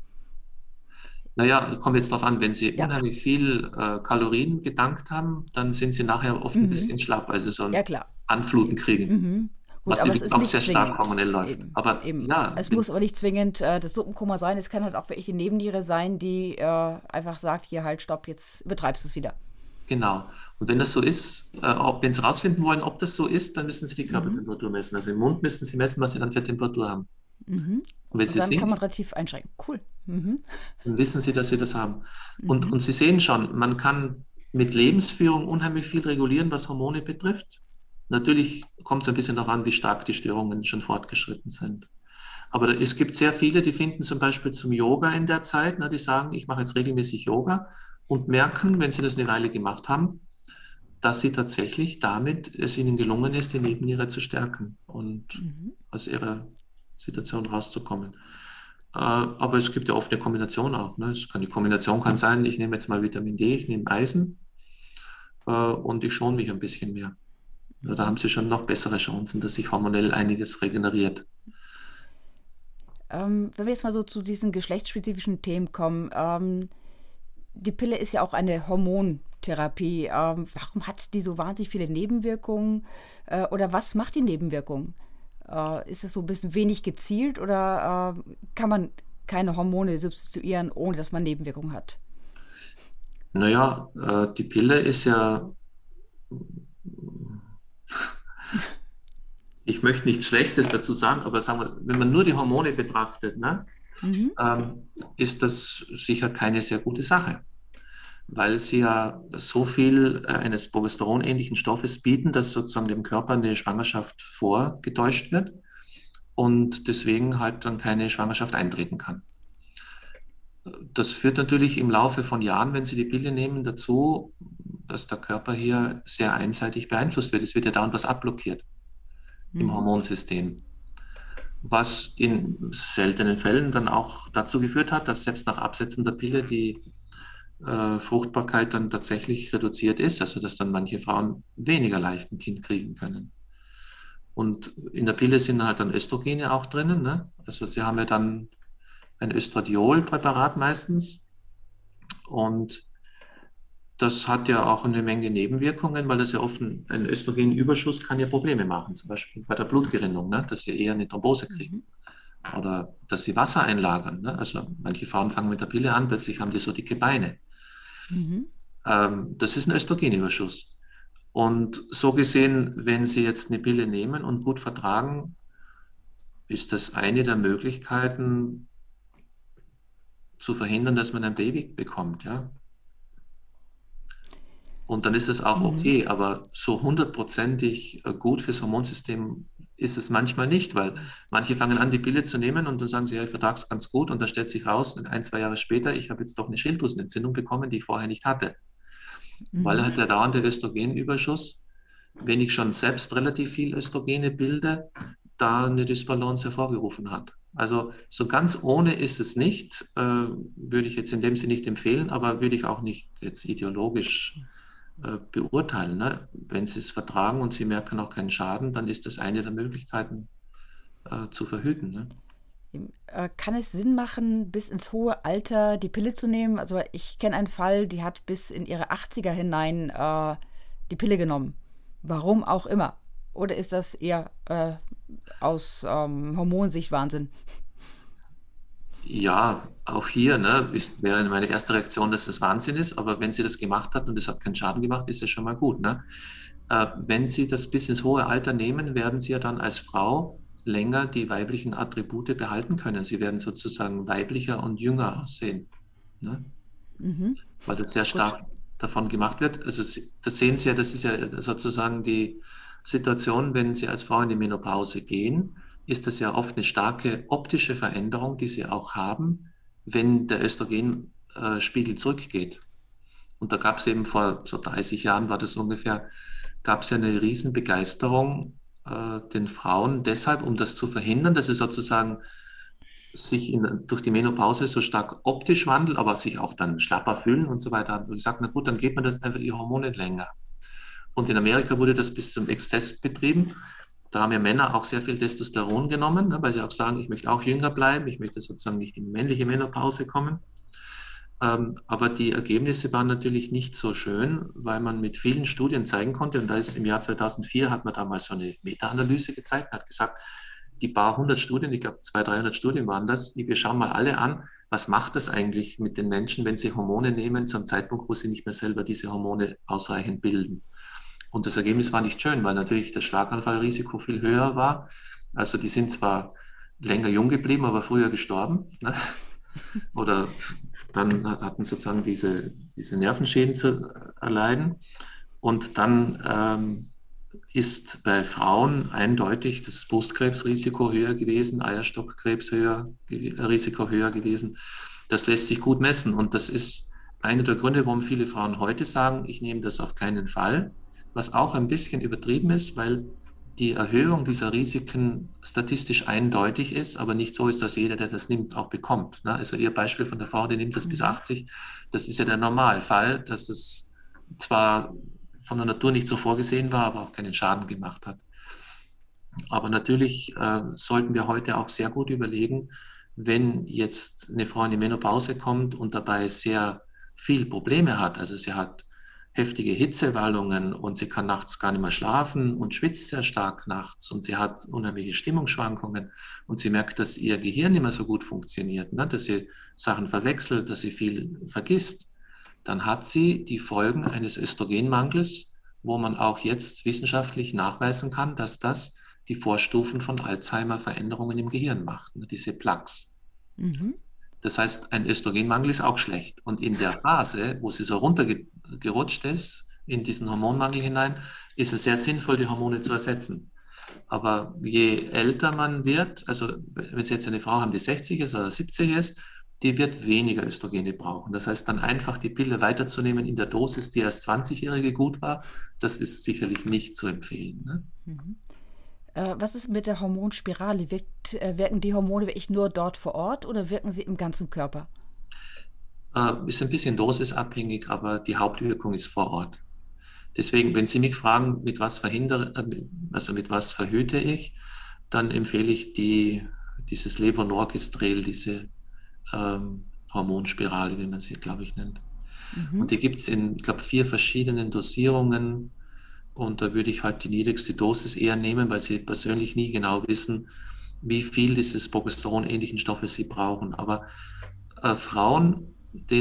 Naja, kommt jetzt darauf an, wenn Sie Ja. unheimlich viel Kalorien gedankt haben, dann sind Sie nachher oft ein Mhm. bisschen schlapp, weil Sie so Ja, ein klar. Anfluten Eben. kriegen, Mhm. Gut, was aber es übrigens ist auch nicht sehr stark zwingend. hormonell läuft. Eben. Aber Eben. ja, Es muss aber wenn's, nicht zwingend das Suppenkoma sein. Es kann halt auch wirklich die Nebenniere sein, die einfach sagt, hier halt, stopp, jetzt übertreibst du es wieder. genau. Und wenn das so ist, wenn Sie herausfinden wollen, ob das so ist, dann müssen Sie die Mhm. Körpertemperatur messen. Also im Mund müssen Sie messen, was Sie dann für Temperatur haben. Mhm. Und wenn Und Sie dann kann man sinkt, relativ einschränken. Cool. Mhm. dann wissen Sie, dass Sie das haben. Und Mhm. Sie sehen schon, man kann mit Lebensführung unheimlich viel regulieren, was Hormone betrifft. Natürlich kommt es ein bisschen darauf an, wie stark die Störungen schon fortgeschritten sind. Aber es gibt sehr viele, die finden zum Beispiel zum Yoga in der Zeit, ne, die sagen, ich mache jetzt regelmäßig Yoga und merken, wenn sie das eine Weile gemacht haben, dass sie tatsächlich damit es ihnen gelungen ist, die Nebenniere zu stärken und Mhm. aus ihrer Situation rauszukommen. Aber es gibt ja oft eine Kombination auch. Ne? Die Kombination kann sein, ich nehme jetzt mal Vitamin D, ich nehme Eisen und ich schone mich ein bisschen mehr. Ja, da haben Mhm. sie schon noch bessere Chancen, dass sich hormonell einiges regeneriert. Wenn wir jetzt mal so zu diesen geschlechtsspezifischen Themen kommen, die Pille ist ja auch eine Hormontherapie. Warum hat die so wahnsinnig viele Nebenwirkungen? Oder was macht die Nebenwirkungen? Ist es so ein bisschen wenig gezielt oder kann man keine Hormone substituieren, ohne dass man Nebenwirkungen hat? Naja, die Pille ist ja, ich möchte nichts Schlechtes dazu sagen, aber sagen wir, wenn man nur die Hormone betrachtet, ne, Mhm. ist das sicher keine sehr gute Sache, weil sie ja so viel eines progesteronähnlichen Stoffes bieten, dass sozusagen dem Körper eine Schwangerschaft vorgetäuscht wird und deswegen halt dann keine Schwangerschaft eintreten kann. Das führt natürlich im Laufe von Jahren, wenn Sie die Pille nehmen, dazu, dass der Körper hier sehr einseitig beeinflusst wird. Es wird ja dauernd was abblockiert im Mhm. Hormonsystem, was in seltenen Fällen dann auch dazu geführt hat, dass selbst nach Absetzen der Pille die Fruchtbarkeit dann tatsächlich reduziert ist, also dass dann manche Frauen weniger leicht ein Kind kriegen können. Und in der Pille sind halt dann Östrogene auch drinnen, ne? Also sie haben ja dann ein Östradiol-Präparat meistens und das hat ja auch eine Menge Nebenwirkungen, weil das ja oft ein Östrogenüberschuss kann ja Probleme machen, zum Beispiel bei der Blutgerinnung, ne? Dass sie eher eine Thrombose kriegen Mhm. oder dass sie Wasser einlagern. Ne? Also manche Frauen fangen mit der Pille an, plötzlich haben die so dicke Beine. Mhm. Das ist ein Östrogenüberschuss. Und so gesehen, wenn Sie jetzt eine Pille nehmen und gut vertragen, ist das eine der Möglichkeiten zu verhindern, dass man ein Baby bekommt, ja. Und dann ist es auch Mhm. okay, aber so hundertprozentig gut fürs Hormonsystem ist es manchmal nicht, weil manche fangen an, die Pille zu nehmen und dann sagen sie, ja, ich vertrage es ganz gut und da stellt sich raus, ein, zwei Jahre später, ich habe jetzt doch eine Schilddrüsenentzündung bekommen, die ich vorher nicht hatte, weil Mhm. halt der dauernde Östrogenüberschuss, wenn ich schon selbst relativ viel Östrogene bilde, da eine Dysbalance hervorgerufen hat. Also so ganz ohne ist es nicht, würde ich jetzt in dem Sinne nicht empfehlen, aber würde ich auch nicht jetzt ideologisch beurteilen. Ne? Wenn Sie es vertragen und Sie merken auch keinen Schaden, dann ist das eine der Möglichkeiten zu verhüten. Ne? Kann es Sinn machen, bis ins hohe Alter die Pille zu nehmen? Also ich kenne einen Fall, die hat bis in ihre 80er hinein die Pille genommen. Warum auch immer. Oder ist das eher aus Hormonsicht Wahnsinn? Ja, auch hier wäre meine erste Reaktion, dass das Wahnsinn ist, aber wenn sie das gemacht hat und es hat keinen Schaden gemacht, ist es schon mal gut. Ne? Wenn Sie das bis ins hohe Alter nehmen, werden Sie ja dann als Frau länger die weiblichen Attribute behalten können. Sie werden sozusagen weiblicher und jünger aussehen, ne? Mhm. Weil das sehr Gut. stark davon gemacht wird. Also das sehen Sie ja, das ist ja sozusagen die Situation, wenn Sie als Frau in die Menopause gehen, ist das ja oft eine starke optische Veränderung, die Sie auch haben, wenn der Östrogenspiegel zurückgeht. Und da gab es eben vor so 30 Jahren, war das ungefähr, gab es ja eine Riesenbegeisterung den Frauen deshalb, um das zu verhindern, dass sie sozusagen sich durch die Menopause so stark optisch wandeln, aber sich auch dann schlapper fühlen und so weiter, haben wir gesagt, na gut, dann geht man das einfach die Hormone länger. Und in Amerika wurde das bis zum Exzess betrieben. Da haben ja Männer auch sehr viel Testosteron genommen, ne, weil sie auch sagen, ich möchte auch jünger bleiben, ich möchte sozusagen nicht in die männliche Menopause kommen. Aber die Ergebnisse waren natürlich nicht so schön, weil man mit vielen Studien zeigen konnte, und da ist im Jahr 2004 hat man damals so eine Meta-Analyse gezeigt, hat gesagt, die paar hundert Studien, ich glaube 200, 300 Studien waren das, wir schauen mal alle an, was macht das eigentlich mit den Menschen, wenn sie Hormone nehmen, zum Zeitpunkt, wo sie nicht mehr selber diese Hormone ausreichend bilden. Und das Ergebnis war nicht schön, weil natürlich das Schlaganfallrisiko viel höher war. Also die sind zwar länger jung geblieben, aber früher gestorben. Ne? Oder dann hatten sozusagen diese Nervenschäden zu erleiden. Und dann ist Frauen eindeutig das Brustkrebsrisiko höher gewesen, Eierstockkrebsrisiko höher gewesen. Das lässt sich gut messen. Und das ist einer der Gründe, warum viele Frauen heute sagen, ich nehme das auf keinen Fall. Was auch ein bisschen übertrieben ist, weil die Erhöhung dieser Risiken statistisch eindeutig ist, aber nicht so ist, dass jeder, der das nimmt, auch bekommt. Ne? Also Ihr Beispiel von der Frau, die nimmt das bis Mhm. 80, das ist ja der Normalfall, dass es zwar von der Natur nicht so vorgesehen war, aber auch keinen Schaden gemacht hat. Aber natürlich sollten wir heute auch sehr gut überlegen, wenn jetzt eine Frau in die Menopause kommt und dabei sehr viel Probleme hat, also sie hat heftige Hitzewallungen und sie kann nachts gar nicht mehr schlafen und schwitzt sehr stark nachts und sie hat unheimliche Stimmungsschwankungen und sie merkt, dass ihr Gehirn nicht mehr so gut funktioniert, ne? Dass sie Sachen verwechselt, dass sie viel vergisst, dann hat sie die Folgen eines Östrogenmangels, wo man auch jetzt wissenschaftlich nachweisen kann, dass das die Vorstufen von Alzheimer-Veränderungen im Gehirn macht, ne, diese Plaques. Mhm. Das heißt, ein Östrogenmangel ist auch schlecht. Und in der Phase, wo sie so runtergerutscht ist, in diesen Hormonmangel hinein, ist es sehr sinnvoll, die Hormone zu ersetzen. Aber je älter man wird, also wenn Sie jetzt eine Frau haben, die 60 ist oder 70 ist, die wird weniger Östrogene brauchen. Das heißt, dann einfach die Pille weiterzunehmen in der Dosis, die als 20-Jährige gut war, das ist sicherlich nicht zu empfehlen. Ne? Mhm. Was ist mit der Hormonspirale? Wirken die Hormone wirklich nur dort vor Ort oder wirken sie im ganzen Körper? Ist ein bisschen dosisabhängig, aber die Hauptwirkung ist vor Ort. Deswegen, wenn Sie mich fragen, mit was also mit was verhüte ich, dann empfehle ich dieses Levonorgestrel, diese Hormonspirale, wie man sie, glaube ich, nennt. Mhm. Und die gibt es in, ich glaube, 4 verschiedenen Dosierungen. Und da würde ich halt die niedrigste Dosis eher nehmen, weil sie persönlich nie genau wissen, wie viel dieses Progesteron-ähnlichen Stoffe sie brauchen. Aber Frauen,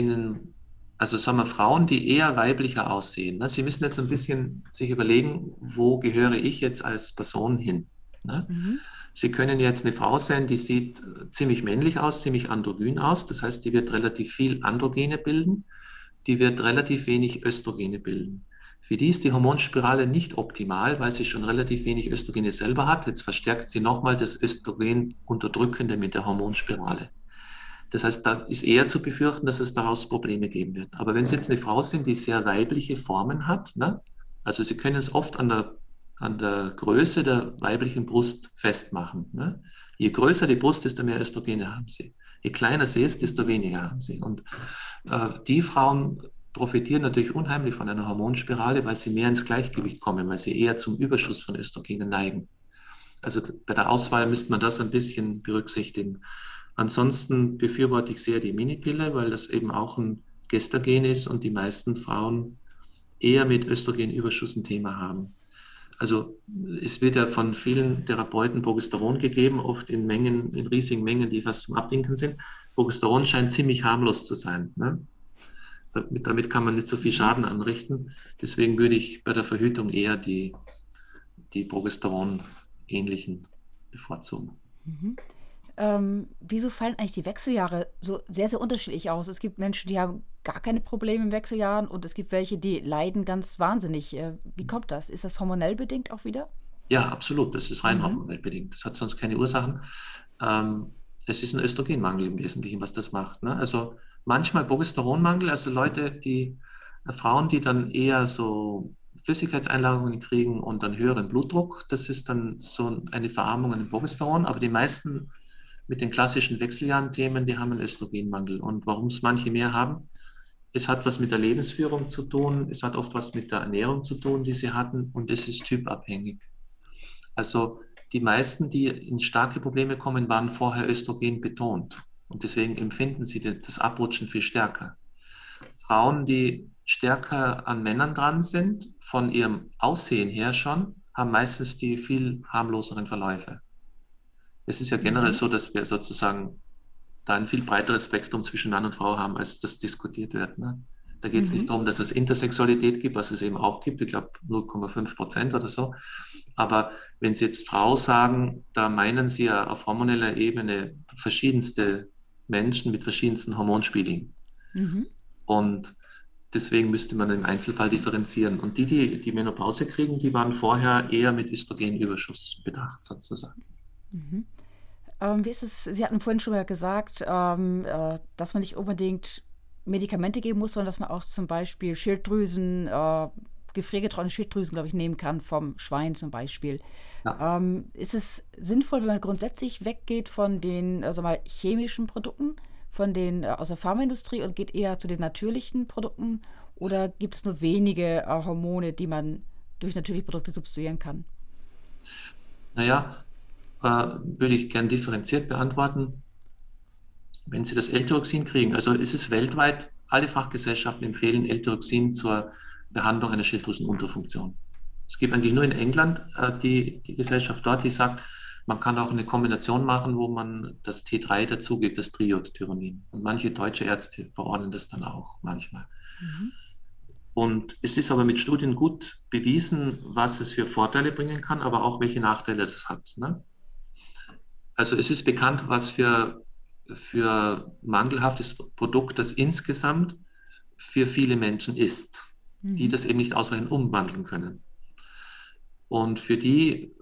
also sagen wir Frauen, die eher weiblicher aussehen, ne? Sie müssen jetzt ein bisschen sich überlegen, wo gehöre ich jetzt als Person hin? Ne? Mhm. Sie können jetzt eine Frau sein, die sieht ziemlich männlich aus, ziemlich androgyn aus. Das heißt, die wird relativ viel Androgene bilden, die wird relativ wenig Östrogene bilden. Für die ist die Hormonspirale nicht optimal, weil sie schon relativ wenig Östrogene selber hat. Jetzt verstärkt sie nochmal das Östrogen-Unterdrückende mit der Hormonspirale. Das heißt, da ist eher zu befürchten, dass es daraus Probleme geben wird. Aber wenn Sie jetzt eine Frau sind, die sehr weibliche Formen hat, ne? Also Sie können es oft an der Größe der weiblichen Brust festmachen. Ne? Je größer die Brust, desto mehr Östrogene haben sie. Je kleiner sie ist, desto weniger haben sie. Und die Frauen profitieren natürlich unheimlich von einer Hormonspirale, weil sie mehr ins Gleichgewicht kommen, weil sie eher zum Überschuss von Östrogenen neigen. Also bei der Auswahl müsste man das ein bisschen berücksichtigen. Ansonsten befürworte ich sehr die Minipille, weil das eben auch ein Gestagen ist und die meisten Frauen eher mit Östrogenüberschuss ein Thema haben. Also es wird ja von vielen Therapeuten Progesteron gegeben, oft in Mengen, in riesigen Mengen, die fast zum Abwinken sind. Progesteron scheint ziemlich harmlos zu sein. Ne? Damit kann man nicht so viel Schaden anrichten. Deswegen würde ich bei der Verhütung eher die Progesteron-ähnlichen bevorzugen. Mhm. Wieso fallen eigentlich die Wechseljahre so sehr, sehr unterschiedlich aus? Es gibt Menschen, die haben gar keine Probleme in Wechseljahren und es gibt welche, die leiden ganz wahnsinnig. Wie kommt das? Ist das hormonell bedingt auch wieder? Ja, absolut. Das ist rein Mhm. hormonell bedingt. Das hat sonst keine Ursachen. Es ist ein Östrogenmangel im Wesentlichen, was das macht. Ne? Also manchmal Progesteronmangel, also Frauen, die dann eher so Flüssigkeitseinlagerungen kriegen und dann höheren Blutdruck, das ist dann so eine Verarmung an den Progesteron. Aber die meisten mit den klassischen Wechseljahren-Themen, die haben einen Östrogenmangel. Und warum es manche mehr haben, es hat was mit der Lebensführung zu tun, es hat oft was mit der Ernährung zu tun, die sie hatten, und es ist typabhängig. Also die meisten, die in starke Probleme kommen, waren vorher Östrogen betont. Und deswegen empfinden sie das Abrutschen viel stärker. Frauen, die stärker an Männern dran sind, von ihrem Aussehen her schon, haben meistens die viel harmloseren Verläufe. Es ist ja generell Mhm. so, dass wir sozusagen da ein viel breiteres Spektrum zwischen Mann und Frau haben, als das diskutiert wird. Ne? Da geht es nicht Mhm. darum, dass es Intersexualität gibt, was es eben auch gibt, ich glaube 0,5% oder so. Aber wenn Sie jetzt Frau sagen, da meinen Sie ja auf hormoneller Ebene verschiedenste Menschen mit verschiedensten Hormonspiegeln. Mhm. Und deswegen müsste man im Einzelfall differenzieren. Und die Menopause kriegen, die waren vorher eher mit Östrogenüberschuss bedacht, sozusagen. Mhm. Wie ist es? Sie hatten vorhin schon mal gesagt, dass man nicht unbedingt Medikamente geben muss, sondern dass man auch zum Beispiel Schilddrüsen, gefriergetrocknete Schilddrüsen, glaube ich, nehmen kann vom Schwein zum Beispiel. Ja. Ist es sinnvoll, wenn man grundsätzlich weggeht von den sag mal, chemischen Produkten, von den aus der Pharmaindustrie und geht eher zu den natürlichen Produkten? Oder gibt es nur wenige Hormone, die man durch natürliche Produkte substituieren kann? Naja, würde ich gern differenziert beantworten. Wenn Sie das L-Tyroxin kriegen, also ist es weltweit, alle Fachgesellschaften empfehlen L-Tyroxin zur Behandlung einer Schilddrüsenunterfunktion. Es gibt eigentlich nur in England die Gesellschaft dort, die sagt, man kann auch eine Kombination machen, wo man das T3 dazugibt, das Triiodtyronin. Und manche deutsche Ärzte verordnen das dann auch manchmal. Mhm. Und es ist aber mit Studien gut bewiesen, was es für Vorteile bringen kann, aber auch welche Nachteile es hat. Ne? Also es ist bekannt, was für mangelhaftes Produkt das insgesamt für viele Menschen ist, die das eben nicht ausreichend umwandeln können. Und für die,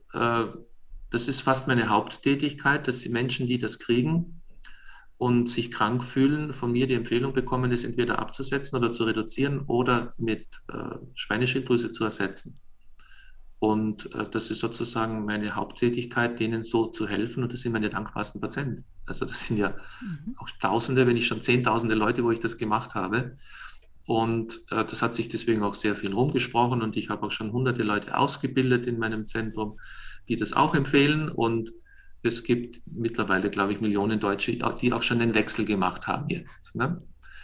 das ist fast meine Haupttätigkeit, dass die Menschen, die das kriegen und sich krank fühlen, von mir die Empfehlung bekommen, es entweder abzusetzen oder zu reduzieren oder mit Schweineschilddrüse zu ersetzen. Und das ist sozusagen meine Haupttätigkeit, denen so zu helfen. Und das sind meine dankbarsten Patienten. Also das sind ja auch Tausende, wenn nicht schon Zehntausende Leute, wo ich das gemacht habe. Und das hat sich deswegen auch sehr viel rumgesprochen. Und ich habe auch schon hunderte Leute ausgebildet in meinem Zentrum, die das auch empfehlen. Und es gibt mittlerweile, glaube ich, Millionen Deutsche, die auch schon den Wechsel gemacht haben jetzt. Ne?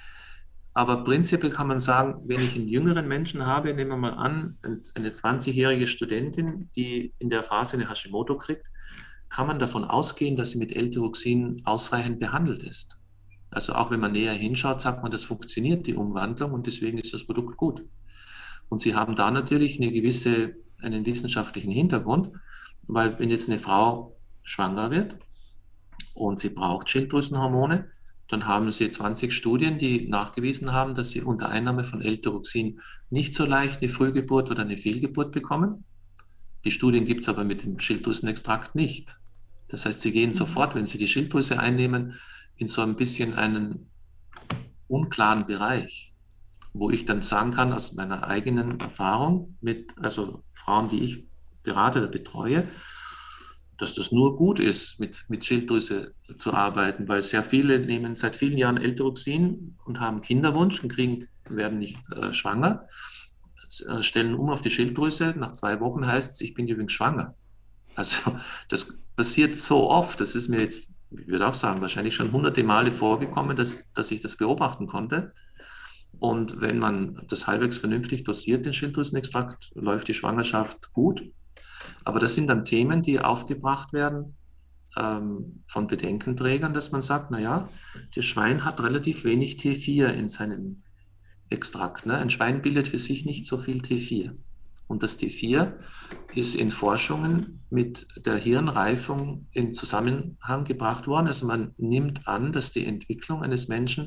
Aber prinzipiell kann man sagen, wenn ich einen jüngeren Menschen habe, nehmen wir mal an, eine 20-jährige Studentin, die in der Phase eine Hashimoto kriegt, kann man davon ausgehen, dass sie mit L-Tyroxin ausreichend behandelt ist. Also auch wenn man näher hinschaut, sagt man, das funktioniert, die Umwandlung, und deswegen ist das Produkt gut. Und sie haben da natürlich einen wissenschaftlichen Hintergrund, weil wenn jetzt eine Frau schwanger wird und sie braucht Schilddrüsenhormone, dann haben sie 20 Studien, die nachgewiesen haben, dass sie unter Einnahme von L-Tyroxin nicht so leicht eine Frühgeburt oder eine Fehlgeburt bekommen. Die Studien gibt es aber mit dem Schilddrüsenextrakt nicht. Das heißt, sie gehen sofort, wenn sie die Schilddrüse einnehmen, in so ein bisschen einen unklaren Bereich, wo ich dann sagen kann, aus meiner eigenen Erfahrung also Frauen, die ich berate oder betreue, dass das nur gut ist, mit Schilddrüse zu arbeiten, weil sehr viele nehmen seit vielen Jahren L-Tyroxin und haben Kinderwunsch und werden nicht schwanger, stellen um auf die Schilddrüse. Nach 2 Wochen heißt es, ich bin übrigens schwanger. Also das passiert so oft, das ist mir jetzt, ich würde auch sagen, wahrscheinlich schon hunderte Male vorgekommen, dass ich das beobachten konnte. Und wenn man das halbwegs vernünftig dosiert, den Schilddrüsenextrakt, läuft die Schwangerschaft gut. Aber das sind dann Themen, die aufgebracht werden von Bedenkenträgern, dass man sagt, naja, das Schwein hat relativ wenig T4 in seinem Extrakt. Ne? Ein Schwein bildet für sich nicht so viel T4. Und das T4 ist in Forschungen mit der Hirnreifung in Zusammenhang gebracht worden. Also man nimmt an, dass die Entwicklung eines Menschen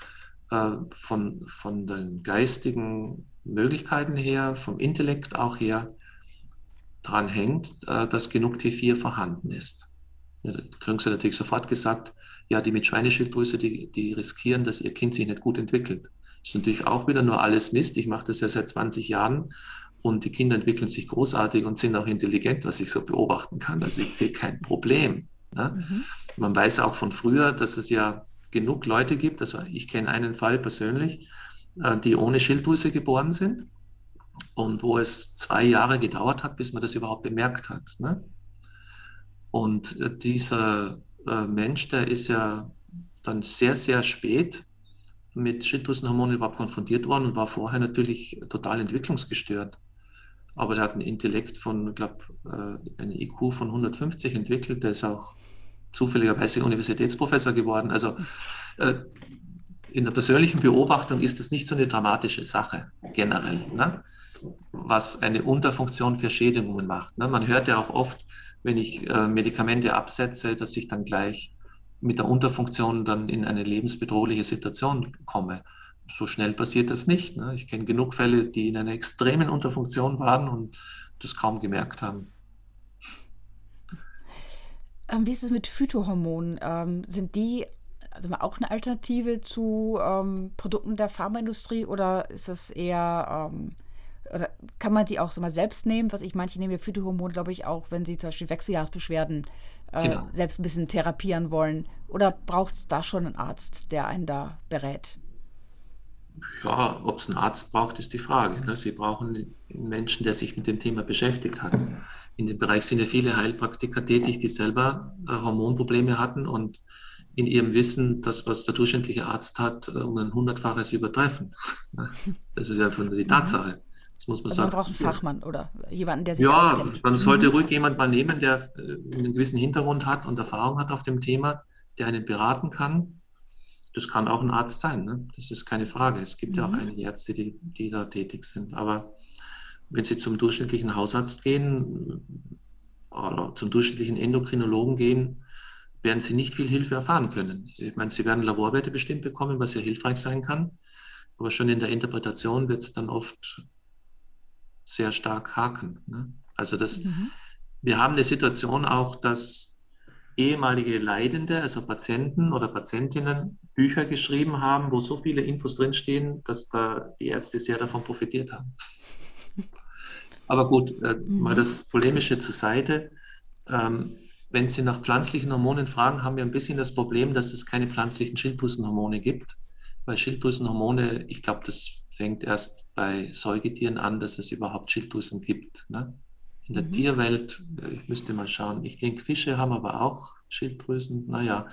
von den geistigen Möglichkeiten her, vom Intellekt auch her, daran hängt, dass genug T4 vorhanden ist. Ja, da kriegen sie natürlich sofort gesagt, ja, die mit Schweineschilddrüse, die riskieren, dass ihr Kind sich nicht gut entwickelt. Das ist natürlich auch wieder nur alles Mist. Ich mache das ja seit 20 Jahren und die Kinder entwickeln sich großartig und sind auch intelligent, was ich so beobachten kann. Also ich sehe kein Problem. Ne? Man weiß auch von früher, dass es ja genug Leute gibt, also ich kenne einen Fall persönlich, die ohne Schilddrüse geboren sind. Und wo es 2 Jahre gedauert hat, bis man das überhaupt bemerkt hat. Ne? Und dieser Mensch, der ist ja dann sehr, sehr spät mit Schilddrüsenhormonen überhaupt konfrontiert worden und war vorher natürlich total entwicklungsgestört. Aber der hat ein Intellekt von, ich glaube, einen IQ von 150 entwickelt. Der ist auch zufälligerweise Universitätsprofessor geworden. Also in der persönlichen Beobachtung ist das nicht so eine dramatische Sache generell, ne? Was eine Unterfunktion für Schädigungen macht. Ne? Man hört ja auch oft, wenn ich Medikamente absetze, dass ich dann gleich mit der Unterfunktion dann in eine lebensbedrohliche Situation komme. So schnell passiert das nicht. Ne? Ich kenne genug Fälle, die in einer extremen Unterfunktion waren und das kaum gemerkt haben. Wie ist es mit Phytohormonen? Sind die also auch eine Alternative zu Produkten der Pharmaindustrie oder ist das eher, oder kann man die auch so mal selbst nehmen? Manche nehmen ja Phytohormone, glaube ich, auch, wenn sie zum Beispiel Wechseljahresbeschwerden Genau. selbst ein bisschen therapieren wollen. Oder braucht es da schon einen Arzt, der einen da berät? Ja, ob es einen Arzt braucht, ist die Frage. Ne? Sie brauchen einen Menschen, der sich mit dem Thema beschäftigt hat. In dem Bereich sind ja viele Heilpraktiker tätig, die selber Hormonprobleme hatten und in ihrem Wissen das, was der durchschnittliche Arzt hat, um ein 100-faches übertreffen. Das ist ja einfach nur die Tatsache. Das muss man Also man sagen. braucht einen Fachmann oder jemanden, der sich Ja, auskennt. man sollte ruhig jemand mal nehmen, der einen gewissen Hintergrund hat und Erfahrung hat auf dem Thema, der einen beraten kann. Das kann auch ein Arzt sein, ne? Das ist keine Frage. Es gibt ja auch einige Ärzte, die da tätig sind. Aber wenn Sie zum durchschnittlichen Hausarzt gehen oder zum durchschnittlichen Endokrinologen gehen, werden Sie nicht viel Hilfe erfahren können. Ich meine, Sie werden Laborwerte bestimmt bekommen, was ja hilfreich sein kann. Aber schon in der Interpretation wird es dann oft sehr stark haken, ne? Also wir haben eine Situation auch, dass ehemalige Leidende, also Patienten oder Patientinnen, Bücher geschrieben haben, wo so viele Infos drinstehen, dass da die Ärzte sehr davon profitiert haben. Aber gut, mal das Polemische zur Seite. Wenn Sie nach pflanzlichen Hormonen fragen, haben wir ein bisschen das Problem, dass es keine pflanzlichen Schilddrüsenhormone gibt. Weil Schilddrüsenhormone, ich glaube, das fängt erst bei Säugetieren an, dass es überhaupt Schilddrüsen gibt, ne? In der Tierwelt, ich müsste mal schauen, ich denke, Fische haben aber auch Schilddrüsen. Naja,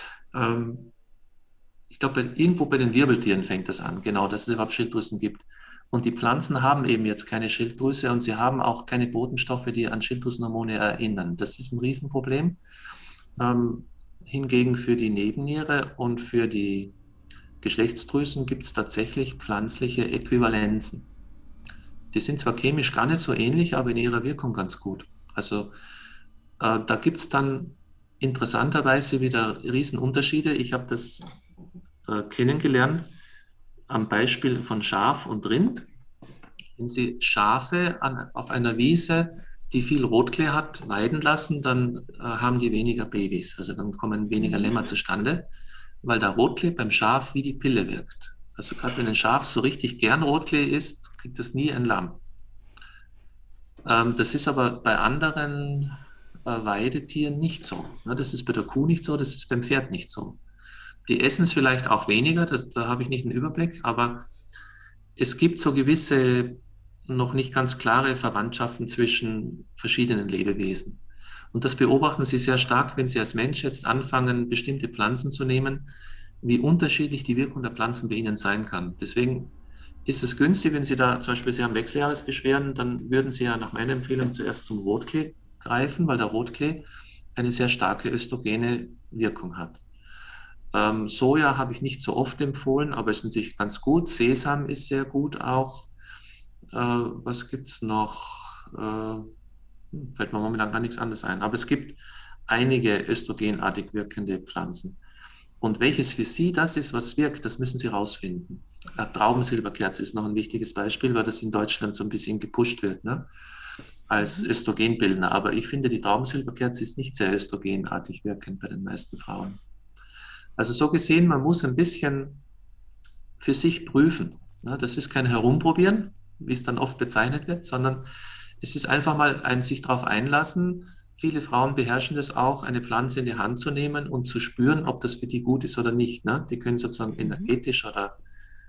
ich glaube, irgendwo bei den Wirbeltieren fängt das an, genau, dass es überhaupt Schilddrüsen gibt. Und die Pflanzen haben eben jetzt keine Schilddrüse und sie haben auch keine Botenstoffe, die an Schilddrüsenhormone erinnern. Das ist ein Riesenproblem. Hingegen für die Nebenniere und für die Geschlechtsdrüsen gibt es tatsächlich pflanzliche Äquivalenzen. Die sind zwar chemisch gar nicht so ähnlich, aber in ihrer Wirkung ganz gut. Also da gibt es dann interessanterweise wieder Riesenunterschiede. Ich habe das kennengelernt am Beispiel von Schaf und Rind. Wenn Sie Schafe auf einer Wiese, die viel Rotklee hat, weiden lassen, dann haben die weniger Babys. Also dann kommen weniger Lämmer zustande, weil der Rotklee beim Schaf wie die Pille wirkt. Also gerade wenn ein Schaf so richtig gern Rotklee isst, kriegt es nie ein Lamm. Das ist aber bei anderen Weidetieren nicht so. Das ist bei der Kuh nicht so, das ist beim Pferd nicht so. Die essen es vielleicht auch weniger, da habe ich nicht einen Überblick, aber es gibt so gewisse noch nicht ganz klare Verwandtschaften zwischen verschiedenen Lebewesen. Und das beobachten Sie sehr stark, wenn Sie als Mensch jetzt anfangen, bestimmte Pflanzen zu nehmen, wie unterschiedlich die Wirkung der Pflanzen bei Ihnen sein kann. Deswegen ist es günstig, wenn Sie da zum Beispiel Sie haben Wechseljahresbeschwerden, dann würden Sie ja nach meiner Empfehlung zuerst zum Rotklee greifen, weil der Rotklee eine sehr starke östrogene Wirkung hat. Soja habe ich nicht so oft empfohlen, aber ist natürlich ganz gut. Sesam ist sehr gut auch. Was gibt es noch? Fällt mir momentan gar nichts anderes ein. Aber es gibt einige östrogenartig wirkende Pflanzen. Und welches für Sie das ist, was wirkt, das müssen Sie rausfinden. Traubensilberkerze ist noch ein wichtiges Beispiel, weil das in Deutschland so ein bisschen gepusht wird, ne? Als Östrogenbildner. Aber ich finde, die Traubensilberkerze ist nicht sehr östrogenartig wirkend bei den meisten Frauen. Also so gesehen, man muss ein bisschen für sich prüfen, ne? Das ist kein Herumprobieren, wie es dann oft bezeichnet wird, sondern es ist einfach mal ein sich darauf einlassen. Viele Frauen beherrschen das auch, eine Pflanze in die Hand zu nehmen und zu spüren, ob das für die gut ist oder nicht, ne? Die können sozusagen energetisch oder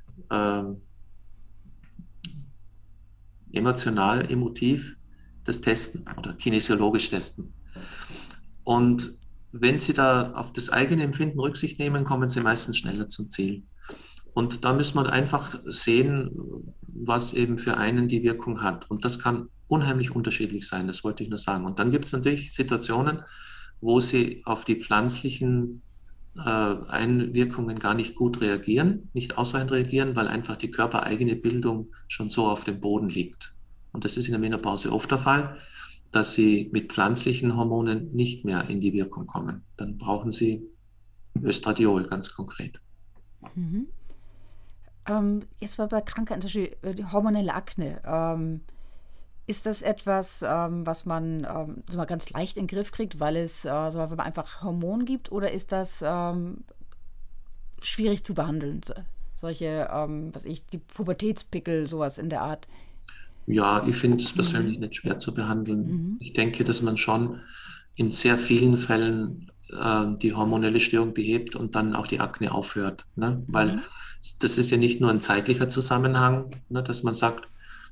emotional, emotiv das testen oder kinesiologisch testen. Und wenn Sie da auf das eigene Empfinden Rücksicht nehmen, kommen Sie meistens schneller zum Ziel. Und da muss man einfach sehen, was eben für einen die Wirkung hat. Und das kann unheimlich unterschiedlich sein, das wollte ich nur sagen. Und dann gibt es natürlich Situationen, wo Sie auf die pflanzlichen Einwirkungen gar nicht gut reagieren, nicht ausreichend reagieren, weil einfach die körpereigene Bildung schon so auf dem Boden liegt. Und das ist in der Menopause oft der Fall, dass Sie mit pflanzlichen Hormonen nicht mehr in die Wirkung kommen. Dann brauchen Sie Östradiol ganz konkret. Jetzt mal bei Krankheiten, zum Beispiel die hormonelle Akne. Ist das etwas, was man so mal ganz leicht in den Griff kriegt, weil wenn man einfach Hormon gibt, oder ist das schwierig zu behandeln? Solche, die Pubertätspickel, sowas in der Art. Ja, ich finde es persönlich nicht schwer zu behandeln. Ich denke, dass man schon in sehr vielen Fällen die hormonelle Störung behebt und dann auch die Akne aufhört, ne? Weil das ist ja nicht nur ein zeitlicher Zusammenhang, ne, dass man sagt,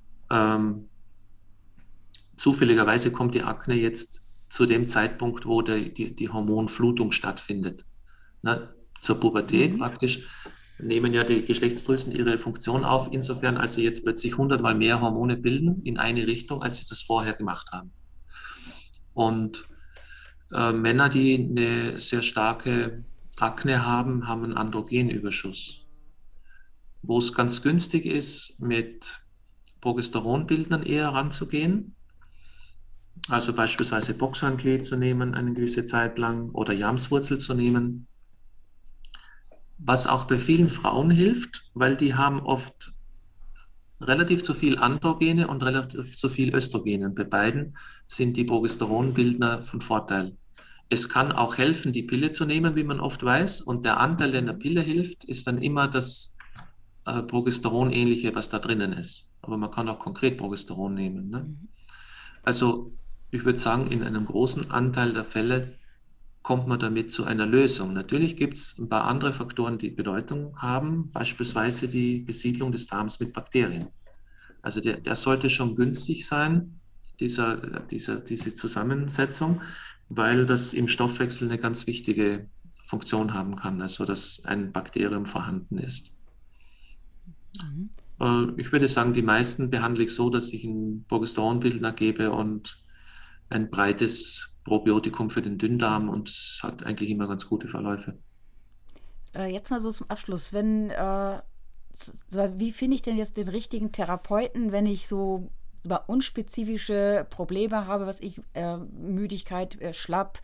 zufälligerweise kommt die Akne jetzt zu dem Zeitpunkt, wo die Hormonflutung stattfindet, ne, zur Pubertät praktisch. nehmen ja die Geschlechtsdrüsen ihre Funktion auf, insofern, als sie jetzt plötzlich 100-mal mehr Hormone bilden in eine Richtung, als sie das vorher gemacht haben. Und Männer, die eine sehr starke Akne haben, haben einen Androgenüberschuss, wo es ganz günstig ist, mit Progesteronbildern eher ranzugehen. Also beispielsweise Boxhantel zu nehmen eine gewisse Zeit lang oder Jamswurzel zu nehmen. Was auch bei vielen Frauen hilft, weil die haben oft relativ zu viel Androgene und relativ zu viel Östrogene. Bei beiden sind die Progesteronbildner von Vorteil. Es kann auch helfen, die Pille zu nehmen, wie man oft weiß. Und der Anteil, der in der Pille hilft, ist dann immer das Progesteron-ähnliche, was da drinnen ist. Aber man kann auch konkret Progesteron nehmen. Ne? Also ich würde sagen, in einem großen Anteil der Fälle kommt man damit zu einer Lösung. Natürlich gibt es ein paar andere Faktoren, die Bedeutung haben, beispielsweise die Besiedlung des Darms mit Bakterien. Also der sollte schon günstig sein, diese Zusammensetzung, weil das im Stoffwechsel eine ganz wichtige Funktion haben kann, also dass ein Bakterium vorhanden ist. Ich würde sagen, die meisten behandle ich so, dass ich einen Progesteronbildner gebe und ein breites Probiotikum für den Dünndarm und es hat eigentlich immer ganz gute Verläufe. Jetzt mal so zum Abschluss, wie finde ich denn jetzt den richtigen Therapeuten, wenn ich so über unspezifische Probleme habe, Müdigkeit, schlapp,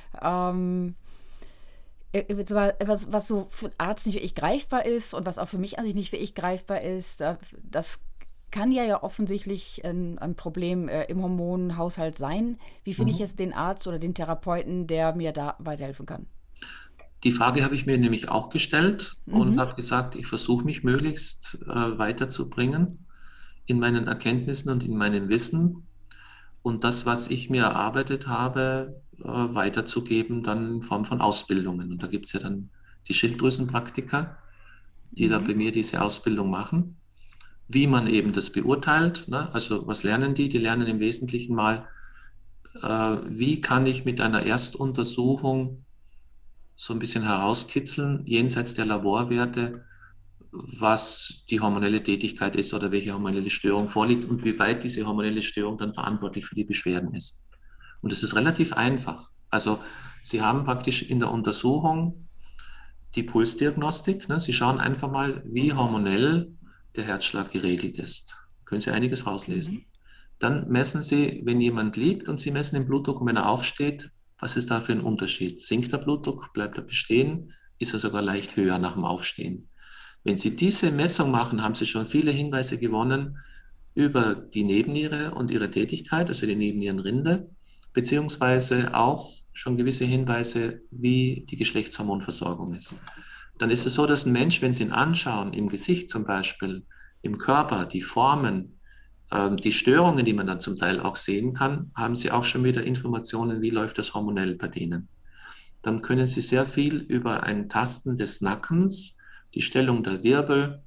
was so für einen Arzt nicht wirklich greifbar ist und was auch für mich an sich nicht wirklich greifbar ist, das kann ja offensichtlich ein Problem im Hormonhaushalt sein. Wie finde ich jetzt den Arzt oder den Therapeuten, der mir da weiterhelfen kann? Die Frage habe ich mir nämlich auch gestellt und habe gesagt, ich versuche mich möglichst weiterzubringen in meinen Erkenntnissen und in meinem Wissen und das, was ich mir erarbeitet habe, weiterzugeben dann in Form von Ausbildungen. Und da gibt es ja dann die Schilddrüsenpraktiker, die da bei mir diese Ausbildung machen. Wie man eben das beurteilt, ne? Also was lernen die? Die lernen im Wesentlichen mal, wie kann ich mit einer Erstuntersuchung so ein bisschen herauskitzeln, jenseits der Laborwerte, was die hormonelle Tätigkeit ist oder welche hormonelle Störung vorliegt und wie weit diese hormonelle Störung dann verantwortlich für die Beschwerden ist. Und es ist relativ einfach. Also Sie haben praktisch in der Untersuchung die Pulsdiagnostik. Ne? Sie schauen einfach mal, wie hormonell der Herzschlag geregelt ist. Können Sie einiges rauslesen. Dann messen Sie, wenn jemand liegt und Sie messen den Blutdruck und wenn er aufsteht, was ist da für ein Unterschied? Sinkt der Blutdruck, bleibt er bestehen, ist er sogar leicht höher nach dem Aufstehen. Wenn Sie diese Messung machen, haben Sie schon viele Hinweise gewonnen über die Nebenniere und ihre Tätigkeit, also die Nebennierenrinde, beziehungsweise auch schon gewisse Hinweise, wie die Geschlechtshormonversorgung ist. Dann ist es so, dass ein Mensch, wenn Sie ihn anschauen, im Gesicht zum Beispiel, im Körper, die Formen, die Störungen, die man dann zum Teil auch sehen kann, haben Sie auch schon wieder Informationen, wie läuft das hormonell bei denen. Dann können Sie sehr viel über ein Tasten des Nackens, die Stellung der Wirbel,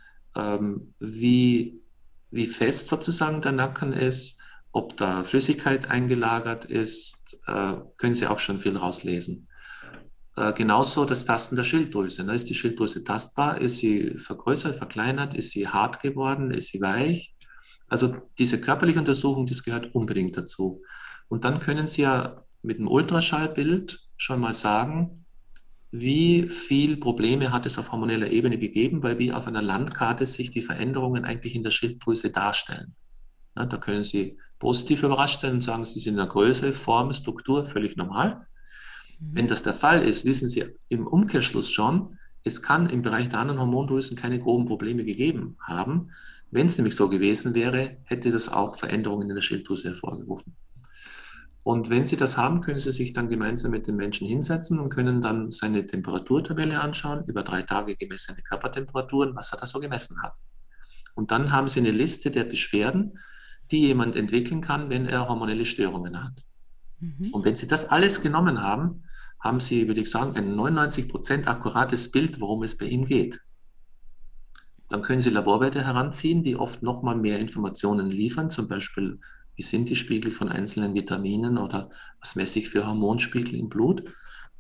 wie fest sozusagen der Nacken ist, ob da Flüssigkeit eingelagert ist, können Sie auch schon viel rauslesen. Genauso das Tasten der Schilddrüse. Ne? Ist die Schilddrüse tastbar? Ist sie vergrößert, verkleinert? Ist sie hart geworden? Ist sie weich? Also diese körperliche Untersuchung, das gehört unbedingt dazu. Und dann können Sie ja mit einem Ultraschallbild schon mal sagen, wie viel Probleme hat es auf hormoneller Ebene gegeben, weil wie auf einer Landkarte sich die Veränderungen eigentlich in der Schilddrüse darstellen. Ja, da können Sie positiv überrascht sein und sagen, Sie sind in der Größe, Form, Struktur völlig normal. Wenn das der Fall ist, wissen Sie im Umkehrschluss schon, es kann im Bereich der anderen Hormondrüsen keine groben Probleme gegeben haben. Wenn es nämlich so gewesen wäre, hätte das auch Veränderungen in der Schilddrüse hervorgerufen. Und wenn Sie das haben, können Sie sich dann gemeinsam mit dem Menschen hinsetzen und können dann seine Temperaturtabelle anschauen, über 3 Tage gemessene Körpertemperaturen, was er da so gemessen hat. Und dann haben Sie eine Liste der Beschwerden, die jemand entwickeln kann, wenn er hormonelle Störungen hat. Und wenn Sie das alles genommen haben, haben Sie, würde ich sagen, ein 99% akkurates Bild, worum es bei ihm geht. Dann können Sie Laborwerte heranziehen, die oft nochmal mehr Informationen liefern, zum Beispiel, wie sind die Spiegel von einzelnen Vitaminen oder was messe ich für Hormonspiegel im Blut.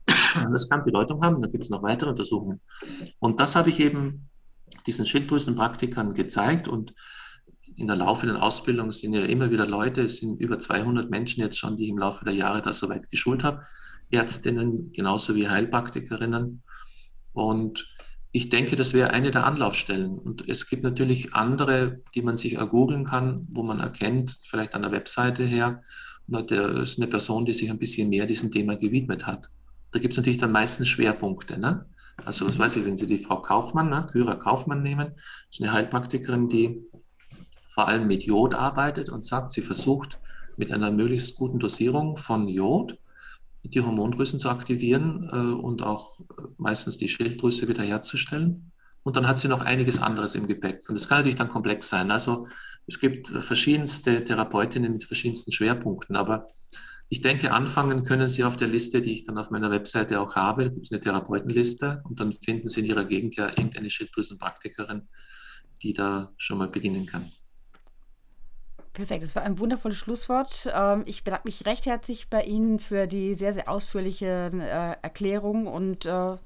Das kann Bedeutung haben. Da gibt es noch weitere Untersuchungen. Und das habe ich eben diesen Schilddrüsenpraktikern gezeigt. Und in der laufenden Ausbildung sind ja immer wieder Leute, es sind über 200 Menschen jetzt schon, die ich im Laufe der Jahre das soweit geschult habe. Ärztinnen genauso wie Heilpraktikerinnen. Und ich denke, das wäre eine der Anlaufstellen. Und es gibt natürlich andere, die man sich ergoogeln kann, wo man erkennt, vielleicht an der Webseite her, der ist eine Person, die sich ein bisschen mehr diesem Thema gewidmet hat. Da gibt es natürlich dann meistens Schwerpunkte. Ne? Also, was weiß ich, wenn Sie die Frau Kaufmann, ne, Kyra Kaufmann nehmen, das ist eine Heilpraktikerin, die vor allem mit Jod arbeitet und sagt, sie versucht mit einer möglichst guten Dosierung von Jod die Hormondrüsen zu aktivieren und auch meistens die Schilddrüse wiederherzustellen. Und dann hat sie noch einiges anderes im Gepäck. Und das kann natürlich dann komplex sein. Also es gibt verschiedenste Therapeutinnen mit verschiedensten Schwerpunkten. Aber ich denke, anfangen können Sie auf der Liste, die ich dann auf meiner Webseite auch habe. Da gibt es eine Therapeutenliste und dann finden Sie in Ihrer Gegend ja irgendeine Schilddrüsenpraktikerin, die da schon mal beginnen kann. Perfekt, das war ein wundervolles Schlusswort. Ich bedanke mich recht herzlich bei Ihnen für die sehr, sehr ausführliche Erklärung und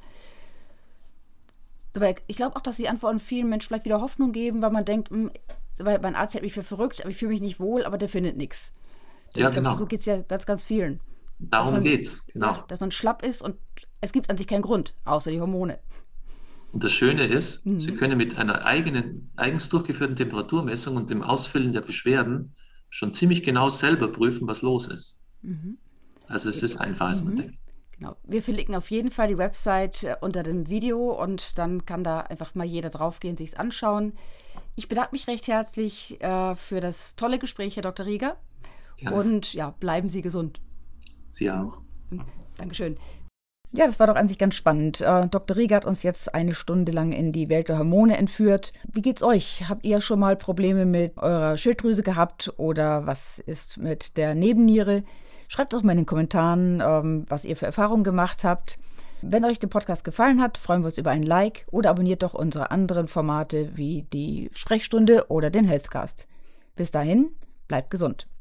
ich glaube auch, dass die Antworten vielen Menschen vielleicht wieder Hoffnung geben, weil man denkt, weil mein Arzt hält mich für verrückt, aber ich fühle mich nicht wohl, aber der findet nichts. Ja, ich glaube, genau. so geht es ja ganz, ganz vielen. Darum geht's, genau. Ja, dass man schlapp ist und es gibt an sich keinen Grund, außer die Hormone. Und das Schöne ist, Sie können mit einer eigens durchgeführten Temperaturmessung und dem Ausfüllen der Beschwerden schon ziemlich genau selber prüfen, was los ist. Also es ist einfacher, als man denkt. Genau. Wir verlinken auf jeden Fall die Website unter dem Video und dann kann da einfach mal jeder draufgehen, sich es anschauen. Ich bedanke mich recht herzlich für das tolle Gespräch, Herr Dr. Rieger. Gerne. Und ja, bleiben Sie gesund. Sie auch. Dankeschön. Ja, das war doch an sich ganz spannend. Dr. Rieger hat uns jetzt eine Stunde lang in die Welt der Hormone entführt. Wie geht's euch? Habt ihr schon mal Probleme mit eurer Schilddrüse gehabt oder was ist mit der Nebenniere? Schreibt doch mal in den Kommentaren, was ihr für Erfahrungen gemacht habt. Wenn euch der Podcast gefallen hat, freuen wir uns über ein Like oder abonniert doch unsere anderen Formate wie die Sprechstunde oder den Healthcast. Bis dahin, bleibt gesund.